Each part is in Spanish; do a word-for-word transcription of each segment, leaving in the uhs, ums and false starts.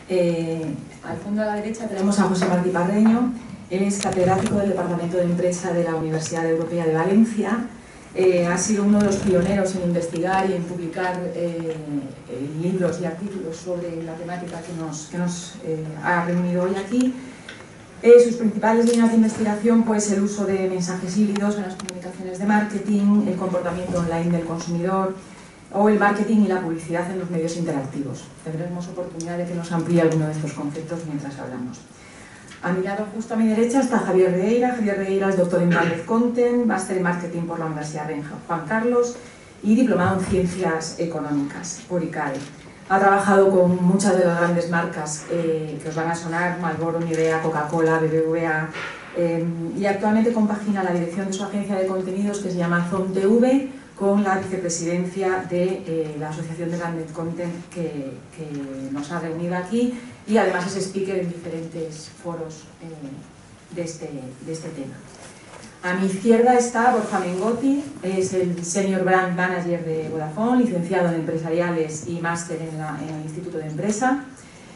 Eh, al fondo a la derecha tenemos a José Martí Parreño. Él es catedrático del Departamento de Empresa de la Universidad Europea de Valencia. Eh, ha sido uno de los pioneros en investigar y en publicar eh, libros y artículos sobre la temática que nos, que nos eh, ha reunido hoy aquí. Eh, sus principales líneas de investigación, pues el uso de mensajes híbridos en las comunicaciones de marketing, el comportamiento online del consumidor o el marketing y la publicidad en los medios interactivos. Tendremos oportunidad de que nos amplíe alguno de estos conceptos mientras hablamos. A mi lado, justo a mi derecha, está Javier Regueira. Javier Regueira es doctor en Branded Content, máster en Marketing por la Universidad Rey Juan Carlos y diplomado en Ciencias Económicas por I C A D E. Ha trabajado con muchas de las grandes marcas eh, que os van a sonar, Marlboro, Nivea, Coca-Cola, B B V A, eh, y actualmente compagina la dirección de su agencia de contenidos que se llama Zon T V con la vicepresidencia de eh, la Asociación de Branded Content que, que nos ha reunido aquí, y además es speaker en diferentes foros eh, de, este, de este tema. A mi izquierda está Borja Mengotti, es el Senior Brand Manager de Vodafone, licenciado en Empresariales y máster en, en el Instituto de Empresa.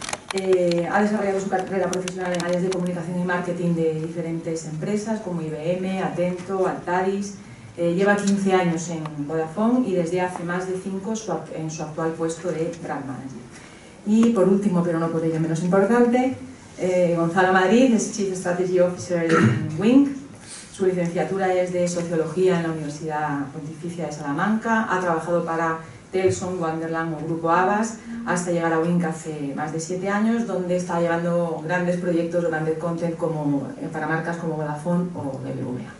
Eh, ha desarrollado su carrera profesional en áreas de comunicación y marketing de diferentes empresas como I B M, Atento, Altadis. Eh, lleva quince años en Vodafone y desde hace más de cinco su, en su actual puesto de Brand Manager. Y por último, pero no por ello menos importante, eh, Gonzalo Madrid es Chief Strategy Officer en Wink. Su licenciatura es de Sociología en la Universidad Pontificia de Salamanca. Ha trabajado para Telson, Wonderland o Grupo Abbas hasta llegar a Wink hace más de siete años, donde está llevando grandes proyectos de branded content como, para marcas como Vodafone o B B V A.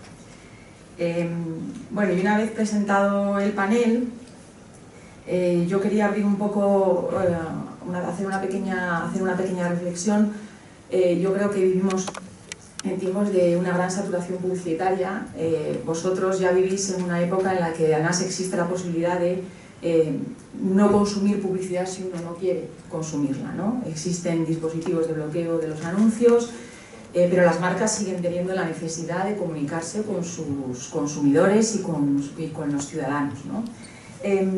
Eh, bueno, y una vez presentado el panel, eh, yo quería abrir un poco, eh, una, hacer, una pequeña, hacer una pequeña reflexión. Eh, yo creo que vivimos en tiempos de una gran saturación publicitaria. Eh, vosotros ya vivís en una época en la que además existe la posibilidad de eh, no consumir publicidad si uno no quiere consumirla, ¿no? Existen dispositivos de bloqueo de los anuncios, eh, pero las marcas siguen teniendo la necesidad de comunicarse con sus consumidores y con, y con los ciudadanos, ¿no? Eh,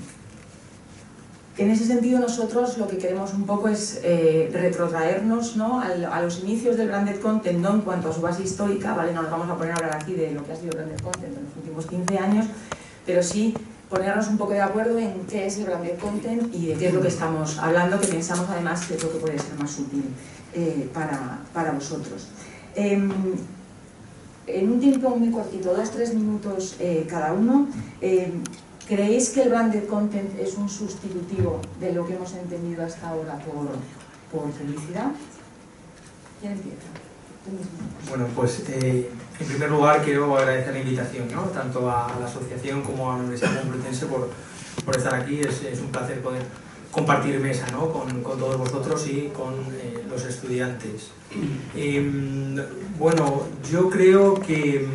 En ese sentido, nosotros lo que queremos un poco es eh, retrotraernos, ¿no?, a, a los inicios del branded content, no en cuanto a su base histórica, ¿vale? No nos vamos a poner a hablar aquí de lo que ha sido el branded content en los últimos quince años, pero sí ponernos un poco de acuerdo en qué es el branded content y de qué es lo que estamos hablando, que pensamos además que es lo que puede ser más útil eh, para, para vosotros. Eh, en un tiempo muy cortito, dos, tres minutos eh, cada uno, eh, ¿creéis que el branded content es un sustitutivo de lo que hemos entendido hasta ahora por, por publicidad? ¿Quién empieza? Bueno, pues eh, en primer lugar quiero agradecer la invitación, ¿no?, tanto a la asociación como a la Universidad Complutense por, por estar aquí. Es, es un placer poder compartir mesa, ¿no?, con, con todos vosotros y con eh, los estudiantes. Eh, bueno, yo creo que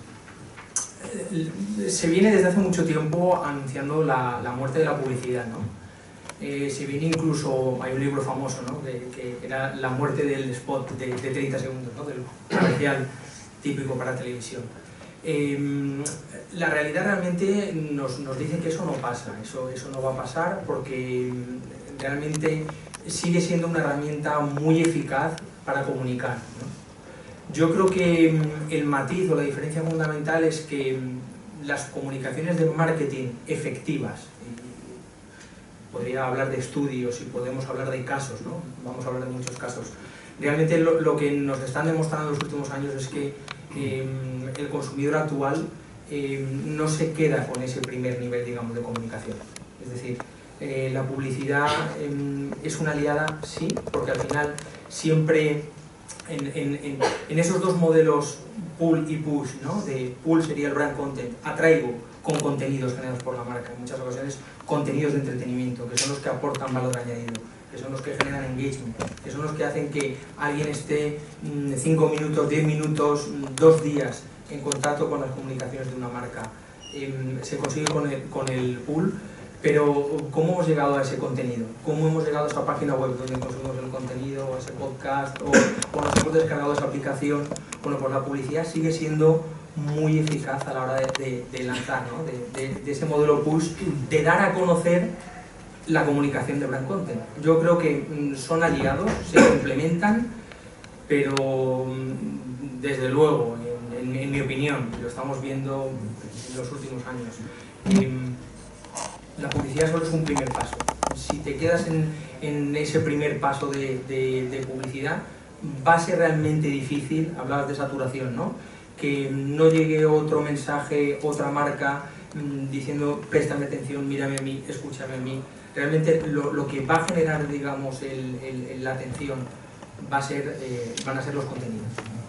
se viene desde hace mucho tiempo anunciando la, la muerte de la publicidad, ¿no? Eh, se viene incluso, hay un libro famoso, ¿no?, de, que era la muerte del spot de, de treinta segundos, ¿no?, del comercial típico para televisión. Eh, la realidad realmente nos, nos dice que eso no pasa, eso, eso no va a pasar porque realmente sigue siendo una herramienta muy eficaz para comunicar, ¿no? Yo creo que el matiz o la diferencia fundamental es que las comunicaciones de marketing efectivas, podría hablar de estudios y podemos hablar de casos, ¿no?, vamos a hablar de muchos casos, realmente lo, lo que nos están demostrando en los últimos años es que eh, el consumidor actual eh, no se queda con ese primer nivel, digamos, de comunicación. Es decir, eh, la publicidad eh, es una aliada, sí, porque al final siempre En, en, en, en esos dos modelos pull y push, ¿no?, de pull sería el brand content, atraigo con contenidos generados por la marca, en muchas ocasiones contenidos de entretenimiento, que son los que aportan valor añadido, que son los que generan engagement, que son los que hacen que alguien esté cinco minutos, diez minutos, dos días en contacto con las comunicaciones de una marca. Eh, se consigue con el, con el pull, pero ¿cómo hemos llegado a ese contenido? ¿Cómo hemos llegado a esa página web donde consumimos el contenido, o ese podcast, o, o nos hemos descargado esa aplicación? Bueno, pues la publicidad sigue siendo muy eficaz a la hora de, de, de lanzar, ¿no?, de, de, de ese modelo push, de dar a conocer la comunicación de brand content. Yo creo que son aliados, se complementan, pero desde luego, en, en, en mi opinión, lo estamos viendo en los últimos años, eh, la publicidad solo es un primer paso. Si te quedas en, en ese primer paso de, de, de publicidad, va a ser realmente difícil, hablabas de saturación, ¿no? Que no llegue otro mensaje, otra marca, mmm, diciendo préstame atención, mírame a mí, escúchame a mí. Realmente lo, lo que va a generar, digamos, el, el, la atención va a ser, eh, van a ser los contenidos.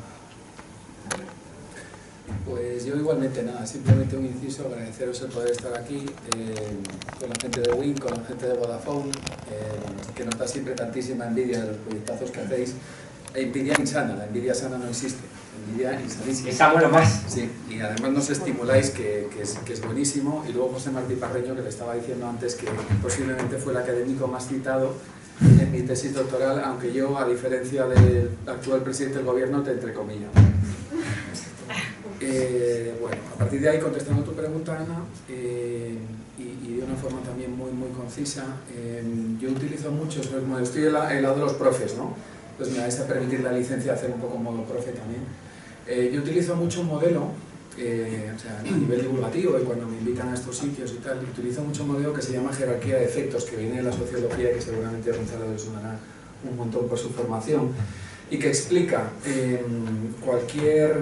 Pues yo igualmente nada, simplemente un inciso, agradeceros el poder estar aquí eh, con la gente de Win, con la gente de Vodafone, eh, que nos da siempre tantísima envidia de los proyectazos que hacéis. E envidia insana, la envidia sana no existe, envidia insanísima. Esa bueno más. Sí, y además nos estimuláis, que, que, es, que es buenísimo. Y luego José Martí Parreño, que le estaba diciendo antes que posiblemente fue el académico más citado en mi tesis doctoral, aunque yo, a diferencia del actual presidente del gobierno, te entrecomillo. Eh, bueno, a partir de ahí, contestando tu pregunta, Ana, eh, y, y de una forma también muy, muy concisa, eh, yo utilizo mucho, bueno, estoy en el lado de los profes, ¿no? Pues me vais a permitir la licencia de hacer un poco modo profe también. Eh, yo utilizo mucho un modelo, eh, o sea, a nivel divulgativo y cuando me invitan a estos sitios y tal, utilizo mucho un modelo que se llama jerarquía de efectos, que viene de la sociología, que seguramente a Gonzalo le sonará un montón por su formación, y que explica eh, cualquier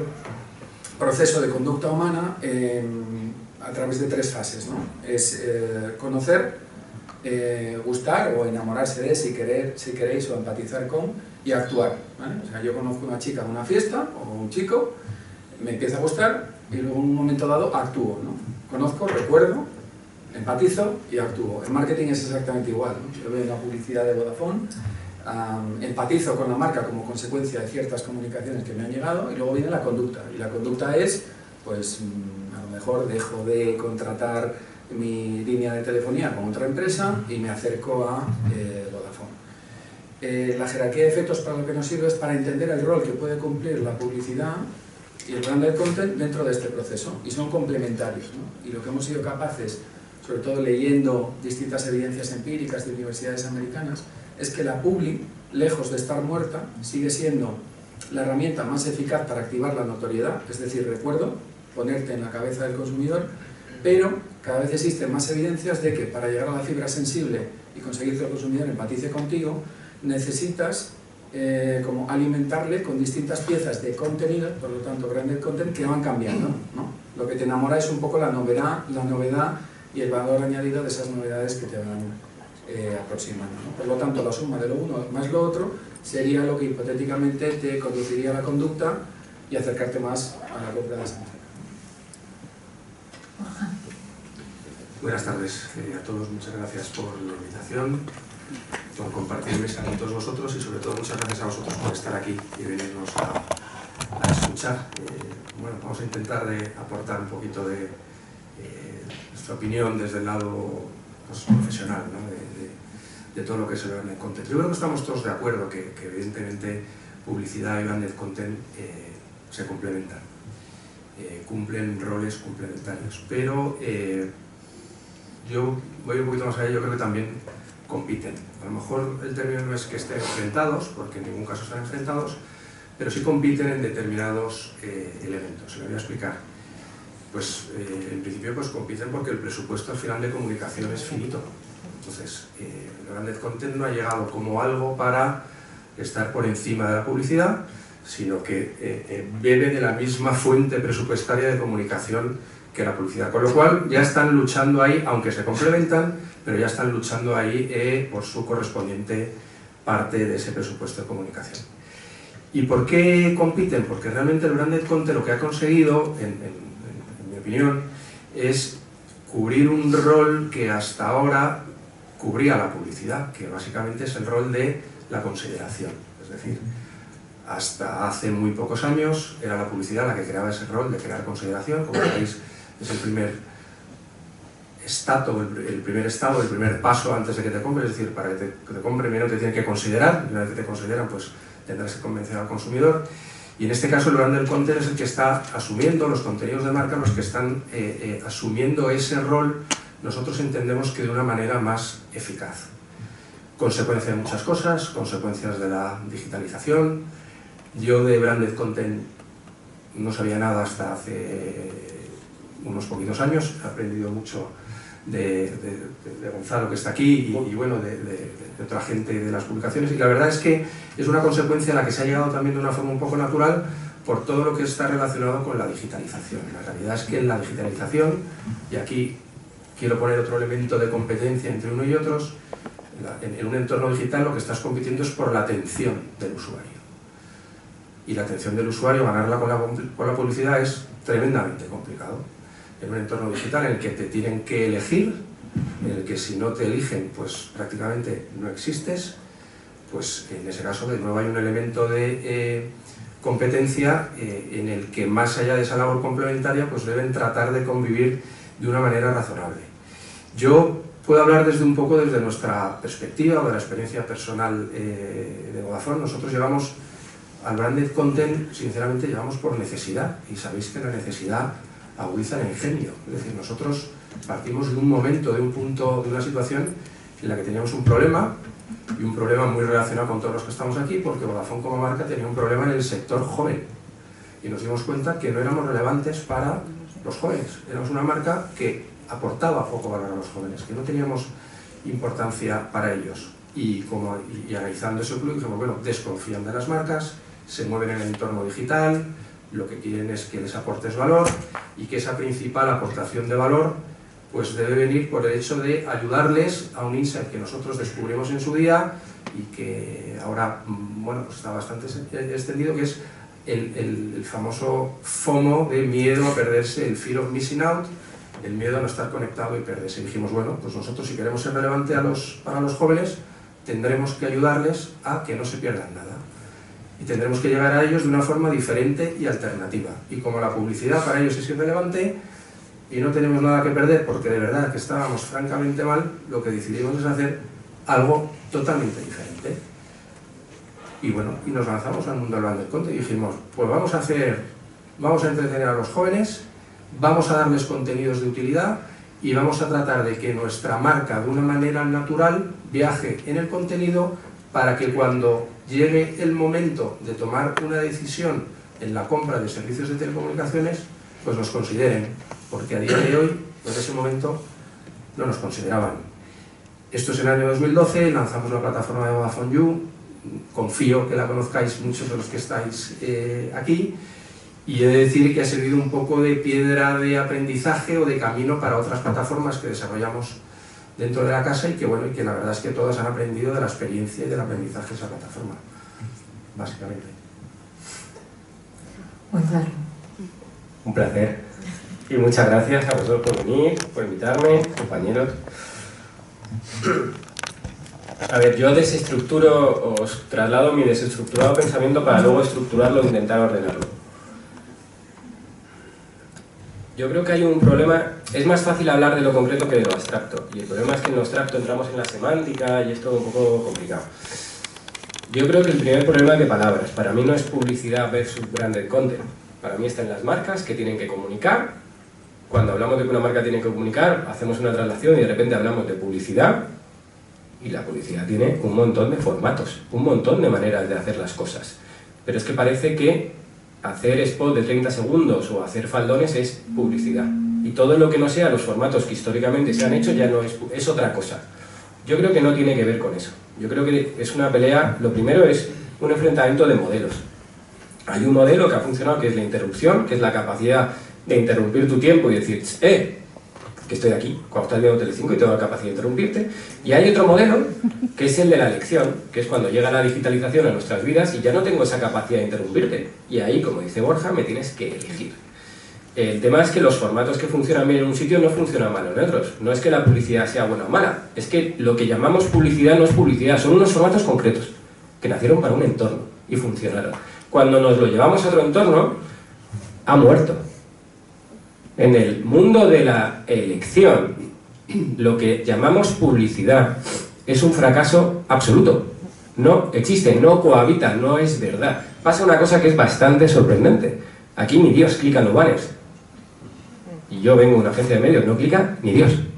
proceso de conducta humana eh, a través de tres fases, ¿no? Es eh, conocer, eh, gustar o enamorarse de, si, querer, si queréis, o empatizar con, y actuar, ¿vale? O sea, yo conozco una chica en una fiesta, o un chico, me empieza a gustar, y luego en un momento dado actúo, ¿no? Conozco, recuerdo, empatizo y actúo. En marketing es exactamente igual, ¿no? Yo veo la publicidad de Vodafone, um, empatizo con la marca como consecuencia de ciertas comunicaciones que me han llegado, y luego viene la conducta. Y la conducta es, pues, a lo mejor dejo de contratar mi línea de telefonía con otra empresa y me acerco a eh, Vodafone. Eh, la jerarquía de efectos, para lo que nos sirve, es para entender el rol que puede cumplir la publicidad y el branded content dentro de este proceso, y son complementarios, ¿no? Y lo que hemos sido capaces, sobre todo leyendo distintas evidencias empíricas de universidades americanas, es que la publi, lejos de estar muerta, sigue siendo la herramienta más eficaz para activar la notoriedad, es decir, recuerdo, ponerte en la cabeza del consumidor, pero cada vez existen más evidencias de que para llegar a la fibra sensible y conseguir que el consumidor empatice contigo, necesitas eh, como alimentarle con distintas piezas de contenido, por lo tanto branded content, que van cambiando, ¿no? Lo que te enamora es un poco la novedad, la novedad y el valor añadido de esas novedades que te van eh, aproximando, ¿no? Por lo tanto, la suma de lo uno más lo otro sería lo que hipotéticamente te conduciría a la conducta y acercarte más a la compra de esa marca. Buenas tardes eh, a todos, muchas gracias por la invitación, por compartir mesa con todos vosotros, y sobre todo muchas gracias a vosotros por estar aquí y venirnos a, a escuchar. Eh, bueno, vamos a intentar de aportar un poquito de eh, nuestra opinión desde el lado, pues, profesional, ¿no? de, de, de todo lo que se ve en el content. Yo creo que estamos todos de acuerdo que, que evidentemente publicidad y branded content eh, se complementan, eh, cumplen roles complementarios, pero eh, yo voy un poquito más allá. Yo creo que también compiten. A lo mejor el término no es que estén enfrentados, porque en ningún caso están enfrentados, pero sí compiten en determinados eh, elementos. Se lo voy a explicar. Pues eh, en principio pues compiten porque el presupuesto al final de comunicación es finito. Entonces, eh, el branded content no ha llegado como algo para estar por encima de la publicidad, sino que eh, eh, bebe de la misma fuente presupuestaria de comunicación que la publicidad, con lo cual ya están luchando ahí, aunque se complementan, pero ya están luchando ahí eh, por su correspondiente parte de ese presupuesto de comunicación. ¿Y por qué compiten? Porque realmente el branded content lo que ha conseguido, en, en, en mi opinión, es cubrir un rol que hasta ahora cubría la publicidad, que básicamente es el rol de la consideración. Es decir, hasta hace muy pocos años era la publicidad la que creaba ese rol de crear consideración. Como veis, es el primer estato, el, el primer estado, el primer paso antes de que te compre. Es decir, para que te, que te compre, primero te tienen que considerar, y una vez que te consideran, pues tendrás que convencer al consumidor. Y en este caso el branded content es el que está asumiendo, los contenidos de marca, los que están eh, eh, asumiendo ese rol nosotros entendemos que de una manera más eficaz. Consecuencia de muchas cosas, consecuencias de la digitalización. Yo de Branded Content no sabía nada hasta hace unos poquitos años, he aprendido mucho de, de, de Gonzalo, que está aquí, y, y bueno, de, de, de otra gente de las publicaciones, y la verdad es que es una consecuencia a la que se ha llegado también de una forma un poco natural por todo lo que está relacionado con la digitalización. La realidad es que en la digitalización, y aquí quiero poner otro elemento de competencia entre uno y otros, en, en un entorno digital lo que estás compitiendo es por la atención del usuario. Y la atención del usuario, ganarla con la, con la publicidad, es tremendamente complicado. En un entorno digital en el que te tienen que elegir, en el que si no te eligen, pues prácticamente no existes, pues en ese caso de nuevo hay un elemento de eh, competencia eh, en el que más allá de esa labor complementaria, pues deben tratar de convivir de una manera razonable. Yo puedo hablar desde un poco desde nuestra perspectiva o de la experiencia personal eh, de Vodafone. Nosotros llevamos al Branded Content, sinceramente, llevamos por necesidad, y sabéis que la necesidad agudiza el ingenio. Es decir, nosotros partimos de un momento, de un punto, de una situación en la que teníamos un problema, y un problema muy relacionado con todos los que estamos aquí, porque Vodafone como marca tenía un problema en el sector joven, y nos dimos cuenta que no éramos relevantes para los jóvenes. Éramos una marca que aportaba poco valor a los jóvenes, que no teníamos importancia para ellos. Y, como, y, y analizando eso, dijimos, bueno, desconfían de las marcas, se mueven en el entorno digital, lo que quieren es que les aportes valor, y que esa principal aportación de valor pues debe venir por el hecho de ayudarles a un insight que nosotros descubrimos en su día y que ahora bueno, pues está bastante extendido, que es el, el, el famoso FOMO de miedo a perderse, el fear of missing out, el miedo a no estar conectado y perderse. Y dijimos, bueno, pues nosotros si queremos ser relevantes a los, para los jóvenes, tendremos que ayudarles a que no se pierdan nada. Y tendremos que llegar a ellos de una forma diferente y alternativa. Y como la publicidad para ellos es irrelevante y no tenemos nada que perder, porque de verdad que estábamos francamente mal, lo que decidimos es hacer algo totalmente diferente. Y bueno, y nos lanzamos al mundo del Branded Content y dijimos, pues vamos a hacer, vamos a entretener a los jóvenes, vamos a darles contenidos de utilidad y vamos a tratar de que nuestra marca de una manera natural viaje en el contenido para que cuando llegue el momento de tomar una decisión en la compra de servicios de telecomunicaciones, pues nos consideren, porque a día de hoy, en ese momento, no nos consideraban. Esto es en el año dos mil doce, lanzamos la plataforma de Vodafone You, confío que la conozcáis muchos de los que estáis eh, aquí, y he de decir que ha servido un poco de piedra de aprendizaje o de camino para otras plataformas que desarrollamos dentro de la casa y que bueno, y que la verdad es que todas han aprendido de la experiencia y del aprendizaje de esa plataforma, básicamente. Gonzalo. Un placer. Y muchas gracias a vosotros por venir, por invitarme, compañeros. A ver, yo desestructuro, os traslado mi desestructurado pensamiento para luego estructurarlo e intentar ordenarlo. Yo creo que hay un problema, es más fácil hablar de lo concreto que de lo abstracto, y el problema es que en lo abstracto entramos en la semántica y es todo un poco complicado. Yo creo que el primer problema es de palabras. Para mí no es publicidad versus branded content. Para mí está en las marcas que tienen que comunicar. Cuando hablamos de que una marca tiene que comunicar, hacemos una traslación y de repente hablamos de publicidad, y la publicidad tiene un montón de formatos, un montón de maneras de hacer las cosas. Pero es que parece que hacer spot de treinta segundos o hacer faldones es publicidad. Y todo lo que no sea los formatos que históricamente se han hecho ya no es, es otra cosa. Yo creo que no tiene que ver con eso. Yo creo que es una pelea, lo primero es un enfrentamiento de modelos. Hay un modelo que ha funcionado que es la interrupción, que es la capacidad de interrumpir tu tiempo y decir, eh, que estoy aquí, cuando estás viendo Telecinco y tengo la capacidad de interrumpirte. Y hay otro modelo, que es el de la elección, que es cuando llega la digitalización a nuestras vidas y ya no tengo esa capacidad de interrumpirte. Y ahí, como dice Borja, me tienes que elegir. El tema es que los formatos que funcionan bien en un sitio no funcionan mal en otros. No es que la publicidad sea buena o mala, es que lo que llamamos publicidad no es publicidad, son unos formatos concretos, que nacieron para un entorno y funcionaron. Cuando nos lo llevamos a otro entorno, ha muerto. En el mundo de la elección, lo que llamamos publicidad es un fracaso absoluto. No existe, no cohabita, no es verdad. Pasa una cosa que es bastante sorprendente. Aquí ni Dios clica en los banners. Y yo vengo de una agencia de medios, no clica ni Dios.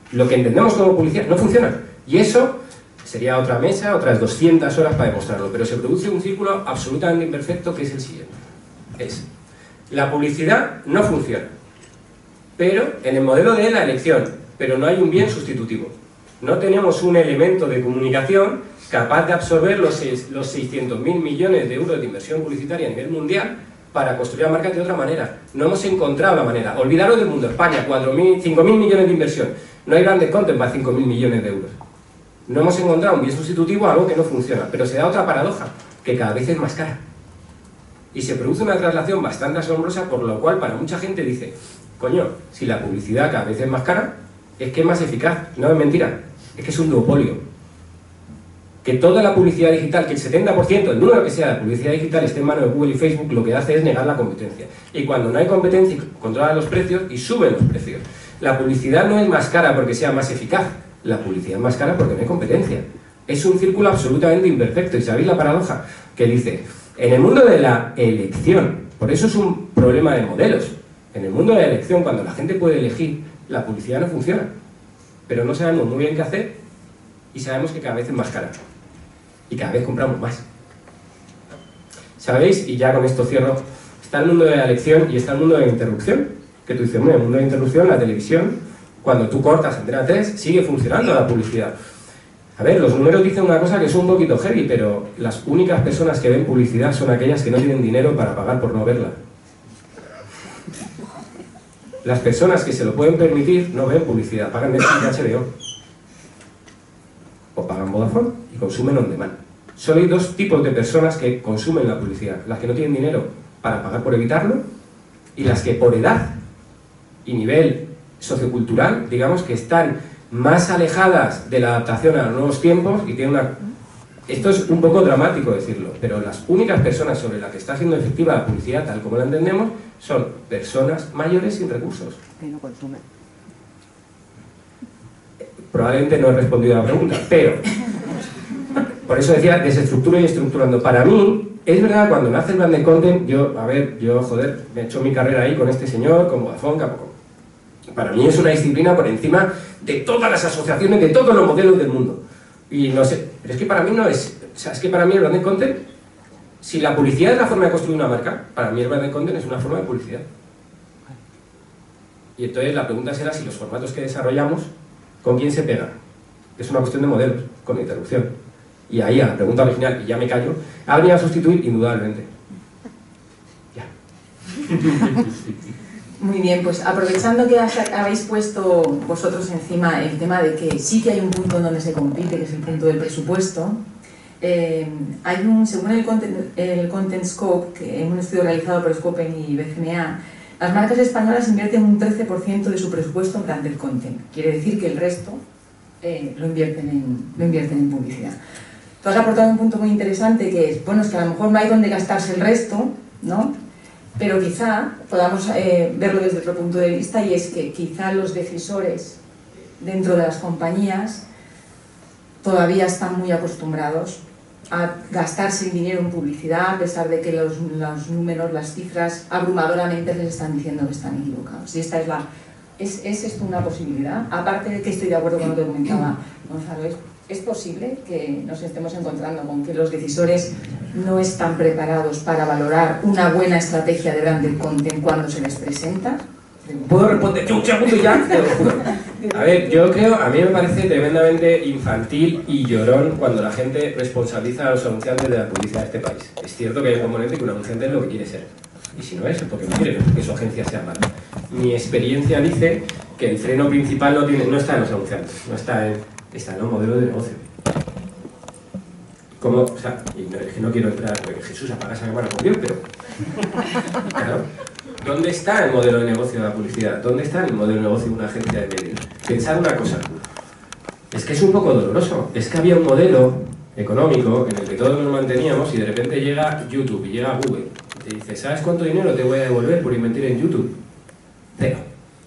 lo que entendemos como publicidad no funciona. Y eso sería otra mesa, otras doscientas horas para demostrarlo, pero se produce un círculo absolutamente imperfecto que es el siguiente. Es, la publicidad no funciona, pero en el modelo de la elección, pero no hay un bien sustitutivo. No tenemos un elemento de comunicación capaz de absorber los, los seiscientos mil millones de euros de inversión publicitaria a nivel mundial para construir la marca de otra manera. No hemos encontrado la manera. Olvidaros del mundo. España, cinco mil millones de inversión. No hay branded content para cinco mil millones de euros. No hemos encontrado un bien sustitutivo a algo que no funciona. Pero se da otra paradoja, que cada vez es más cara. Y se produce una traslación bastante asombrosa, por lo cual para mucha gente dice, coño, si la publicidad cada vez es más cara, es que es más eficaz. No es mentira, es que es un duopolio. Que toda la publicidad digital, que el setenta por ciento, el número que sea de la publicidad digital esté en manos de Google y Facebook, lo que hace es negar la competencia. Y cuando no hay competencia, controlan los precios y suben los precios. La publicidad no es más cara porque sea más eficaz, la publicidad es más cara porque no hay competencia. Es un círculo absolutamente imperfecto. ¿Y sabéis la paradoja? Que dice, en el mundo de la elección, por eso es un problema de modelos, en el mundo de la elección, cuando la gente puede elegir, la publicidad no funciona. Pero no sabemos muy bien qué hacer y sabemos que cada vez es más cara. Y cada vez compramos más. ¿Sabéis? Y ya con esto cierro. Está el mundo de la elección y está el mundo de la interrupción. Que tú dices, bueno, el mundo de la interrupción, la televisión, cuando tú cortas Antena tres, sigue funcionando la publicidad. A ver, los números dicen una cosa que es un poquito heavy, pero las únicas personas que ven publicidad son aquellas que no tienen dinero para pagar por no verla. Las personas que se lo pueden permitir no ven publicidad, pagan Netflix y H B O. O pagan Vodafone y consumen on demand. Solo hay dos tipos de personas que consumen la publicidad. Las que no tienen dinero para pagar por evitarlo y las que por edad y nivel sociocultural, digamos, que están más alejadas de la adaptación a los nuevos tiempos y tienen una... Esto es un poco dramático decirlo, pero las únicas personas sobre las que está siendo efectiva la publicidad, tal como la entendemos, son personas mayores sin recursos. Que no consumen. Probablemente no he respondido a la pregunta, pero por eso decía desestructuro y estructurando. Para mí, es verdad, cuando nace el branded content, yo, a ver, yo, joder, me he hecho mi carrera ahí con este señor, con Vodafone, Capcom. Para mí es una disciplina por encima de todas las asociaciones, de todos los modelos del mundo. Y no sé, pero es que para mí no es, o sea, es que para mí el branded content, si la publicidad es la forma de construir una marca, para mí el branded content es una forma de publicidad. Y entonces la pregunta será si los formatos que desarrollamos, ¿con quién se pegan? Es una cuestión de modelos, con interrupción. Y ahí a la pregunta original, y ya me callo, ha venido a sustituir indudablemente. Ya. Muy bien, pues aprovechando que habéis puesto vosotros encima el tema de que sí que hay un punto en donde se compite, que es el punto del presupuesto, eh, hay un, según el content, el content Scope, que es un estudio realizado por Scopen y B C N A, las marcas españolas invierten un trece por ciento de su presupuesto en branded content. Quiere decir que el resto eh, lo, invierten en, lo invierten en publicidad. Tú has aportado un punto muy interesante que es, bueno, es que a lo mejor no hay donde gastarse el resto, ¿no? Pero quizá podamos eh, verlo desde otro punto de vista, y es que quizá los decisores dentro de las compañías todavía están muy acostumbrados a gastarse el dinero en publicidad, a pesar de que los, los números, las cifras abrumadoramente les están diciendo que están equivocados. Y esta es la... ¿Es, ¿Es esto una posibilidad? Aparte de que estoy de acuerdo con lo que comentaba Gonzalo, ¿es, ¿es posible que nos estemos encontrando con que los decisores no están preparados para valorar una buena estrategia de branded content cuando se les presenta? ¿Puedo responder yo un segundo ya? Te lo juro. A ver, yo creo, a mí me parece tremendamente infantil y llorón cuando la gente responsabiliza a los anunciantes de la publicidad de este país. Es cierto que hay un componente que un anunciante es lo que quiere ser. Y si no es, es porque no quiere que su agencia sea mala. Mi experiencia dice que el freno principal no, tiene, no está en los anunciantes, no está en, está en los modelos de negocio. Como, o sea, y no, es que no quiero entrar, porque Jesús apaga esa cámara con Dios, pero... Claro. ¿Dónde está el modelo de negocio de la publicidad? ¿Dónde está el modelo de negocio de una agencia de medios? Pensad una cosa, es que es un poco doloroso, es que había un modelo económico en el que todos nos manteníamos y de repente llega YouTube y llega Google y te dice, ¿sabes cuánto dinero te voy a devolver por invertir en YouTube? Cero.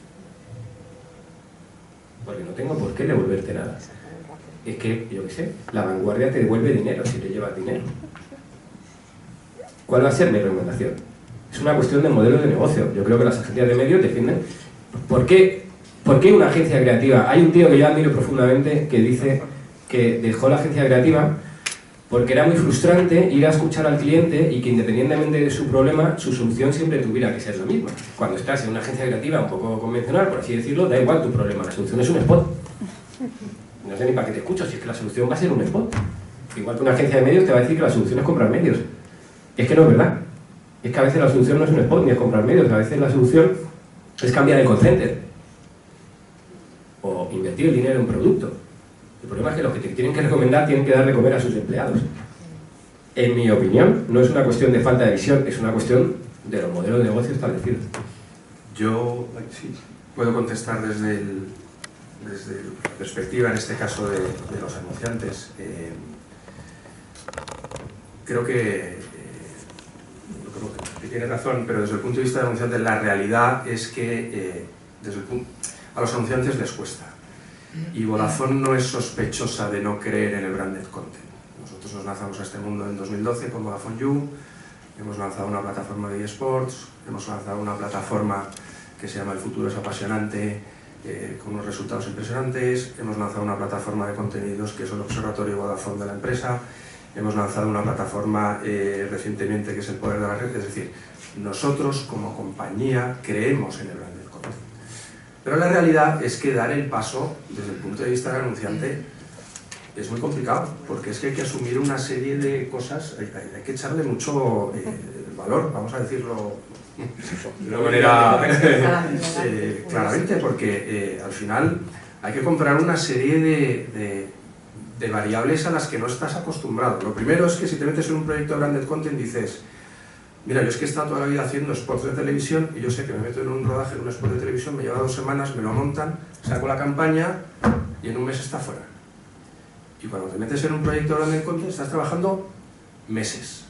Porque no tengo por qué devolverte nada. Es que, yo qué sé, la vanguardia te devuelve dinero si te llevas dinero. ¿Cuál va a ser mi recomendación? Es una cuestión de modelo de negocio. Yo creo que las agencias de medios defienden... ¿Por qué, ¿Por qué una agencia creativa? Hay un tío que yo admiro profundamente que dice que dejó la agencia creativa porque era muy frustrante ir a escuchar al cliente y que independientemente de su problema, su solución siempre tuviera que ser la misma. Cuando estás en una agencia creativa un poco convencional, por así decirlo, da igual tu problema, la solución es un spot. No sé ni para qué te escucho, si es que la solución va a ser un spot. Igual que una agencia de medios te va a decir que la solución es comprar medios. Es que no es verdad. Es que a veces la solución no es un spot ni es comprar medios, a veces la solución es cambiar el call center o invertir el dinero en un producto. El problema es que los que te tienen que recomendar tienen que dar de comer a sus empleados. En mi opinión, no es una cuestión de falta de visión, es una cuestión de los modelos de negocio establecidos. Yo sí, puedo contestar desde, el, desde la perspectiva, en este caso, de, de los anunciantes. Eh, creo que, eh, creo que tiene razón, pero desde el punto de vista de anunciantes, la realidad es que eh, desde el punto, a los anunciantes les cuesta. Y Vodafone no es sospechosa de no creer en el branded content. Nosotros nos lanzamos a este mundo en dos mil doce con Vodafone You, hemos lanzado una plataforma de eSports, hemos lanzado una plataforma que se llama El futuro es apasionante, eh, con unos resultados impresionantes, hemos lanzado una plataforma de contenidos que es el Observatorio Vodafone de la empresa, hemos lanzado una plataforma eh, recientemente que es el poder de la red, es decir, nosotros como compañía creemos en el branded content. Pero la realidad es que dar el paso desde el punto de vista del anunciante es muy complicado, porque es que hay que asumir una serie de cosas, hay, hay, hay que echarle mucho eh, valor, vamos a decirlo de una manera eh, claramente, porque eh, al final hay que comprar una serie de, de, de variables a las que no estás acostumbrado. Lo primero es que si te metes en un proyecto de branded content dices: mira, yo es que he estado toda la vida haciendo spots de televisión y yo sé que me meto en un rodaje en un spot de televisión, me lleva dos semanas, me lo montan, saco la campaña y en un mes está fuera. Y cuando te metes en un proyecto de branded content estás trabajando meses,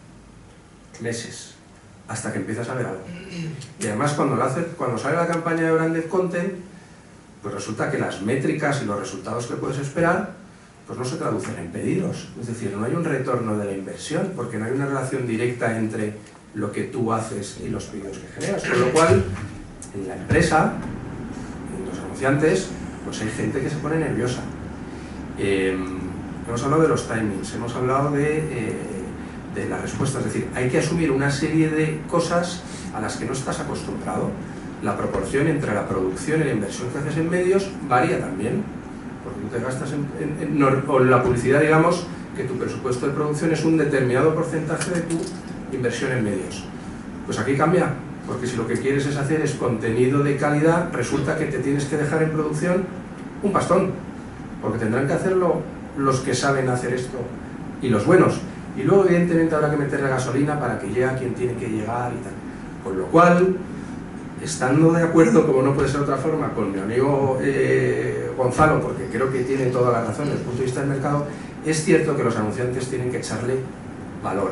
meses, hasta que empiezas a ver algo. Y además cuando, lo hace, cuando sale la campaña de branded content, pues resulta que las métricas y los resultados que puedes esperar pues no se traducen en pedidos, es decir, no hay un retorno de la inversión, porque no hay una relación directa entre lo que tú haces y los pedidos que generas, con lo cual, en la empresa, en los anunciantes, pues hay gente que se pone nerviosa. Eh, hemos hablado de los timings, hemos hablado de, eh, de las respuestas, es decir, hay que asumir una serie de cosas a las que no estás acostumbrado. La proporción entre la producción y la inversión que haces en medios varía también, porque tú te gastas en, en, en, no, o en la publicidad, digamos, que tu presupuesto de producción es un determinado porcentaje de tu inversión en medios. Pues aquí cambia, porque si lo que quieres es hacer es contenido de calidad, resulta que te tienes que dejar en producción un pastón, porque tendrán que hacerlo los que saben hacer esto y los buenos. Y luego, evidentemente, habrá que meterle gasolina para que llegue a quien tiene que llegar y tal. Con lo cual, estando de acuerdo, como no puede ser de otra forma, con mi amigo eh, Gonzalo, porque creo que tiene toda la razón desde el punto de vista del mercado, es cierto que los anunciantes tienen que echarle valor.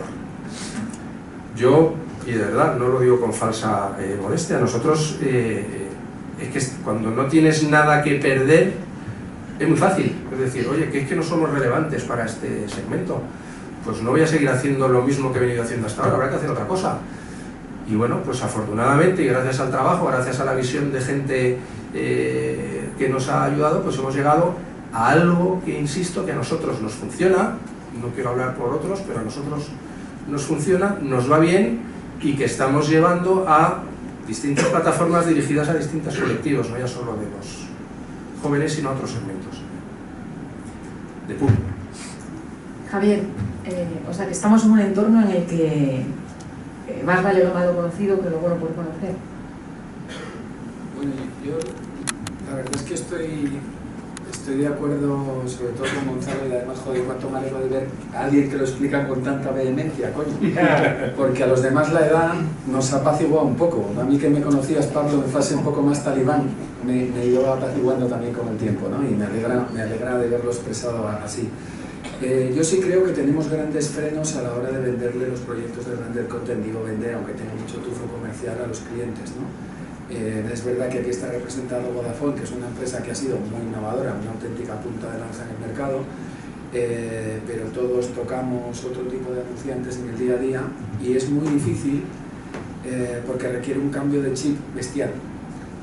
Yo, y de verdad, no lo digo con falsa eh, modestia, nosotros, eh, es que cuando no tienes nada que perder, es muy fácil. Es decir, oye, que es que no somos relevantes para este segmento, pues no voy a seguir haciendo lo mismo que he venido haciendo hasta ahora, habrá que hacer otra cosa. Y bueno, pues afortunadamente y gracias al trabajo, gracias a la visión de gente eh, que nos ha ayudado, pues hemos llegado a algo que, insisto, que a nosotros nos funciona, no quiero hablar por otros, pero a nosotros nos funciona, nos va bien y que estamos llevando a distintas plataformas dirigidas a distintos colectivos, no ya solo de los jóvenes, sino a otros segmentos de público. Javier, eh, o sea que estamos en un entorno en el que más vale lo malo conocido que lo bueno por conocer. Bueno, yo la verdad es que estoy, estoy de acuerdo, sobre todo con Gonzalo, y además, joder, cuánto me alegro de ver a alguien que lo explica con tanta vehemencia, coño. Porque a los demás la edad nos apacigua un poco. A mí que me conocías, Pablo, me fuese un poco más talibán, me, me iba apaciguando también con el tiempo, ¿no? Y me alegra, me alegra de verlo expresado así. Eh, yo sí creo que tenemos grandes frenos a la hora de venderle los proyectos de branded content, digo vender, aunque tenga mucho tufo comercial, a los clientes, ¿no? Eh, es verdad que aquí está representado Vodafone, que es una empresa que ha sido muy innovadora, una auténtica punta de lanza en el mercado, eh, pero todos tocamos otro tipo de anunciantes en el día a día y es muy difícil eh, porque requiere un cambio de chip bestial.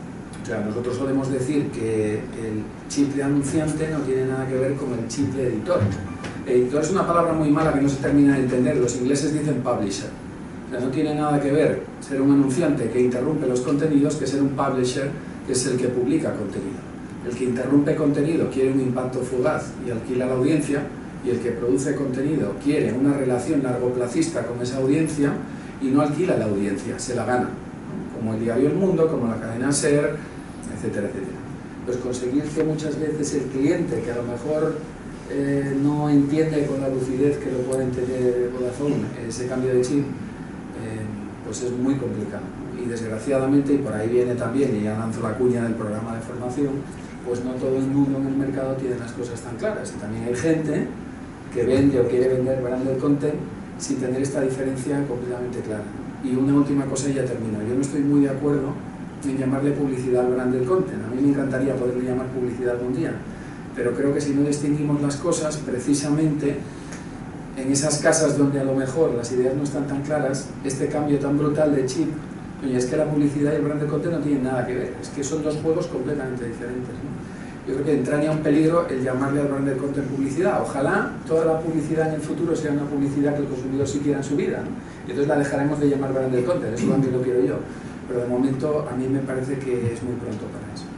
sea, nosotros solemos decir que el chip de anunciante no tiene nada que ver con el chip de editor. Editor es una palabra muy mala que no se termina de entender, los ingleses dicen publisher. O sea, no tiene nada que ver ser un anunciante que interrumpe los contenidos que ser un publisher, que es el que publica contenido. El que interrumpe contenido quiere un impacto fugaz y alquila la audiencia, y el que produce contenido quiere una relación largoplacista con esa audiencia y no alquila la audiencia, se la gana, como el diario El Mundo, como la cadena SER, etcétera, etcétera. Pues conseguir que muchas veces el cliente, que a lo mejor eh, no entiende con la lucidez que lo puede entender Vodafone, ese cambio de chip, eh, pues es muy complicado. Y desgraciadamente, y por ahí viene también, y ya lanzo la cuña del programa de formación, pues no todo el mundo en el mercado tiene las cosas tan claras. Y también hay gente que vende o quiere vender branded content sin tener esta diferencia completamente clara. Y una última cosa y ya termino. Yo no estoy muy de acuerdo en llamarle publicidad al branded content. A mí me encantaría poderle llamar publicidad algún día, pero creo que si no distinguimos las cosas, precisamente en esas casas donde a lo mejor las ideas no están tan claras, este cambio tan brutal de chip, oye, es que la publicidad y el branded content no tienen nada que ver, es que son dos juegos completamente diferentes, ¿no? Yo creo que entraña un peligro el llamarle al branded content publicidad. Ojalá toda la publicidad en el futuro sea una publicidad que el consumidor sí quiera en su vida, ¿no? Y entonces la dejaremos de llamar branded content, eso también lo quiero yo. Pero de momento a mí me parece que es muy pronto para eso.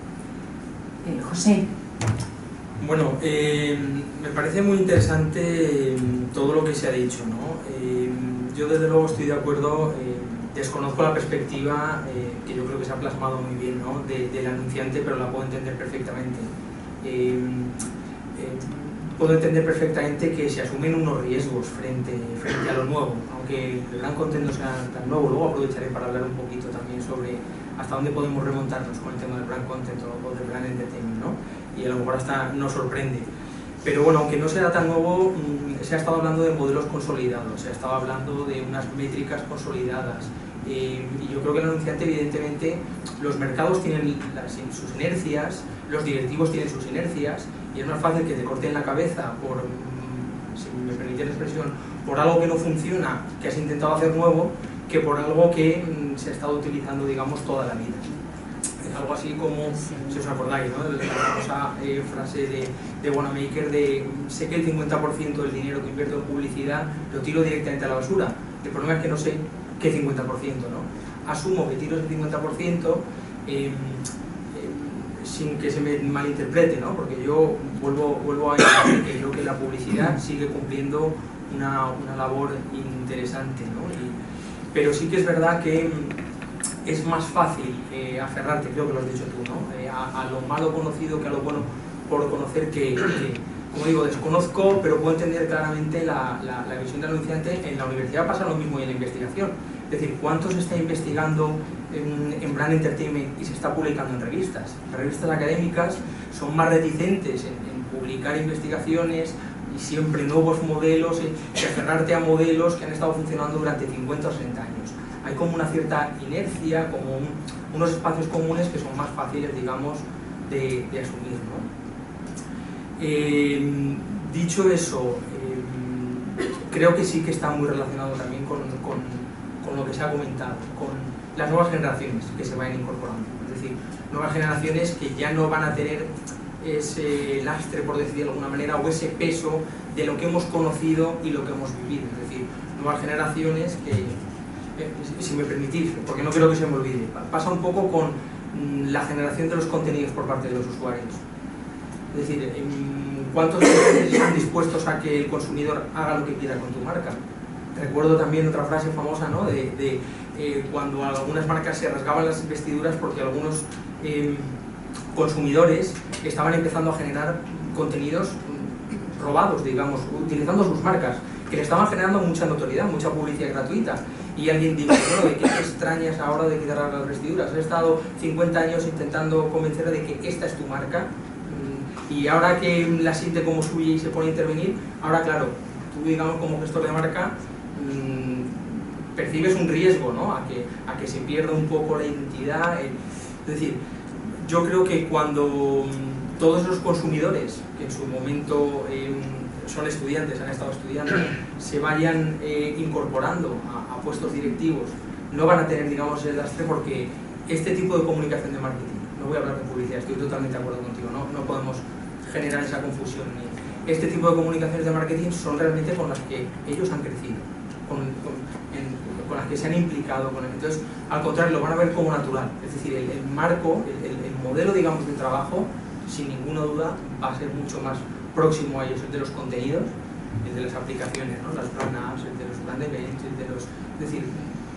Eh, José. Bueno, eh, me parece muy interesante todo lo que se ha dicho, ¿no? Eh, yo desde luego estoy de acuerdo, eh, desconozco la perspectiva eh, que yo creo que se ha plasmado muy bien, ¿no? de, del anunciante, pero la puedo entender perfectamente. Eh, eh, puedo entender perfectamente que se asumen unos riesgos frente, frente a lo nuevo, aunque el gran contenido sea tan nuevo. Luego aprovecharé para hablar un poquito también sobre hasta dónde podemos remontarnos con el tema del brand content o del brand entertainment, ¿no? Y a lo mejor hasta nos sorprende. Pero bueno, aunque no sea tan nuevo, se ha estado hablando de modelos consolidados, se ha estado hablando de unas métricas consolidadas. Eh, y yo creo que el anunciante, evidentemente, los mercados tienen las, sus inercias, los directivos tienen sus inercias, y es más fácil que te corten la cabeza por, si me permite la expresión, por algo que no funciona, que has intentado hacer nuevo, que por algo que mm, se ha estado utilizando, digamos, toda la vida. Es algo así como, si os acordáis, ¿no? La famosa eh, frase de, de Wanamaker de sé que el cincuenta por ciento del dinero que invierto en publicidad lo tiro directamente a la basura. El problema es que no sé qué cincuenta por ciento, ¿no? Asumo que tiro ese cincuenta por ciento eh, eh, sin que se me malinterprete, ¿no? Porque yo vuelvo, vuelvo a decir que creo que la publicidad sigue cumpliendo una, una labor interesante, ¿no? Y, pero sí que es verdad que es más fácil eh, aferrarte, creo que lo has dicho tú, ¿no? Eh, a, a lo malo conocido que a lo bueno por conocer que, que como digo, desconozco, pero puedo entender claramente la, la, la visión del anunciante. En la universidad pasa lo mismo y en la investigación. Es decir, ¿cuánto se está investigando en, en brand entertainment y se está publicando en revistas? Las revistas académicas son más reticentes en, en publicar investigaciones y siempre nuevos modelos, y aferrarte a modelos que han estado funcionando durante cincuenta o sesenta años. Hay como una cierta inercia, como un, unos espacios comunes que son más fáciles, digamos, de, de asumir, ¿no? Eh, dicho eso, eh, creo que sí que está muy relacionado también con, con, con lo que se ha comentado, con las nuevas generaciones que se vayan incorporando. Es decir, nuevas generaciones que ya no van a tener ese lastre, por decir de alguna manera, o ese peso de lo que hemos conocido y lo que hemos vivido. Es decir, nuevas generaciones que, eh, si me permitís, porque no quiero que se me olvide, pasa un poco con la generación de los contenidos por parte de los usuarios. Es decir, ¿cuántos están dispuestos a que el consumidor haga lo que quiera con tu marca? Recuerdo también otra frase famosa, ¿no? de, de eh, cuando algunas marcas se rasgaban las vestiduras porque algunos eh, consumidores estaban empezando a generar contenidos robados, digamos, utilizando sus marcas, que le estaban generando mucha notoriedad, mucha publicidad gratuita. Y alguien dice, bueno, ¿de qué te extrañas ahora de que te rasgas las vestiduras? Has estado cincuenta años intentando convencer de que esta es tu marca, y ahora que la siente como suya y se pone a intervenir, ahora claro, tú, digamos, como gestor de marca, mmm, percibes un riesgo, ¿no? a, que, a que se pierda un poco la identidad. Eh, es decir, yo creo que cuando mmm, todos los consumidores, que en su momento eh, son estudiantes, han estado estudiando, se vayan eh, incorporando a, a puestos directivos, no van a tener, digamos, el lastre, porque este tipo de comunicación de marketing no voy a hablar de publicidad, estoy totalmente de acuerdo contigo, no, no podemos generar esa confusión. Este tipo de comunicaciones de marketing son realmente con las que ellos han crecido, con, con, en, con las que se han implicado con él. Entonces, al contrario, lo van a ver como natural, es decir, el, el marco, el, el, el modelo, digamos, de trabajo, sin ninguna duda, va a ser mucho más próximo a ellos, el de los contenidos, el de las aplicaciones, ¿no? Las brand apps, el de los brand events, el de los, es decir,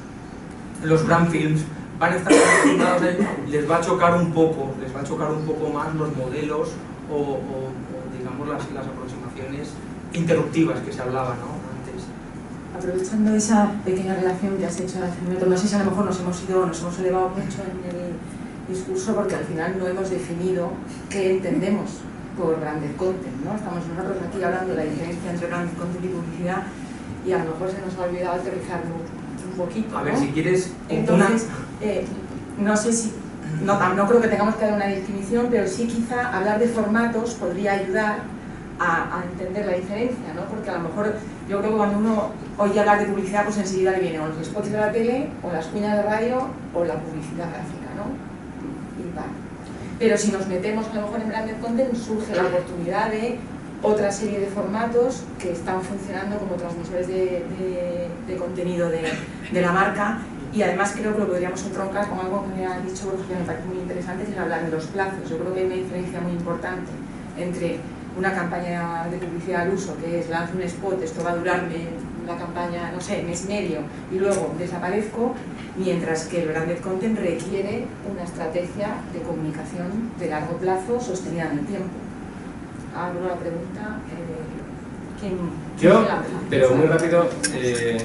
los brand films, van a estar acostumbrados a ello, les va a chocar un poco, les va a chocar un poco más los modelos o, o, o digamos las, las aproximaciones interruptivas que se hablaba, ¿no? Antes. Aprovechando esa pequeña relación que has hecho hace un momento, no sé si a lo mejor nos hemos ido, nos hemos elevado mucho en el discurso porque al final no hemos definido qué entendemos por branded content, ¿no? Estamos nosotros aquí hablando de la diferencia entre branded content y publicidad y a lo mejor se nos ha olvidado aterrizarlo un poquito, A ver, ¿no? si quieres, entonces, eh, no sé si, no, no creo que tengamos que dar una definición, pero sí quizá hablar de formatos podría ayudar a, a entender la diferencia, ¿no? Porque a lo mejor yo creo que cuando uno oye hablar de publicidad, pues enseguida le vienen o los spots de la tele, o las cuñas de radio, o la publicidad gráfica, ¿no? Y vale. Pero si nos metemos a lo mejor en branded content, surge la oportunidad de otra serie de formatos que están funcionando como transmisores de, de, de contenido de, de la marca, y además creo que lo podríamos entroncar con algo que me ha dicho Borja, que me parece muy interesante, que es hablar de los plazos. Yo creo que hay una diferencia muy importante entre una campaña de publicidad al uso, que es lanzo un spot, esto va a durarme la campaña, no sé, mes y medio, y luego desaparezco, mientras que el branded content requiere una estrategia de comunicación de largo plazo sostenida en el tiempo. Abro la pregunta. Eh, ¿quién, Yo, quién pero muy rápido, eh,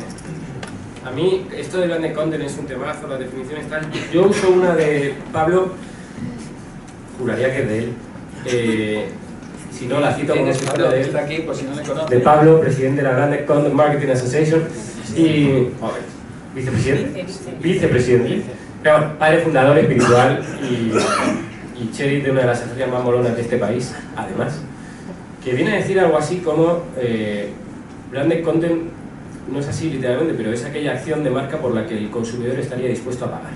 a mí esto de branded content es un temazo, las definiciones tal. Yo uso una de Pablo, juraría que es de él. Eh, si no, la cito como si fuera de él. Está aquí, por si no le conoces. De Pablo, presidente de la Branded Content Marketing Association y joder, vicepresidente, vicepresidente, claro, padre fundador espiritual y, y sheriff de una de las asociaciones más molonas de este país, además, que viene a decir algo así como eh, Branded Content no es así literalmente, pero es aquella acción de marca por la que el consumidor estaría dispuesto a pagar.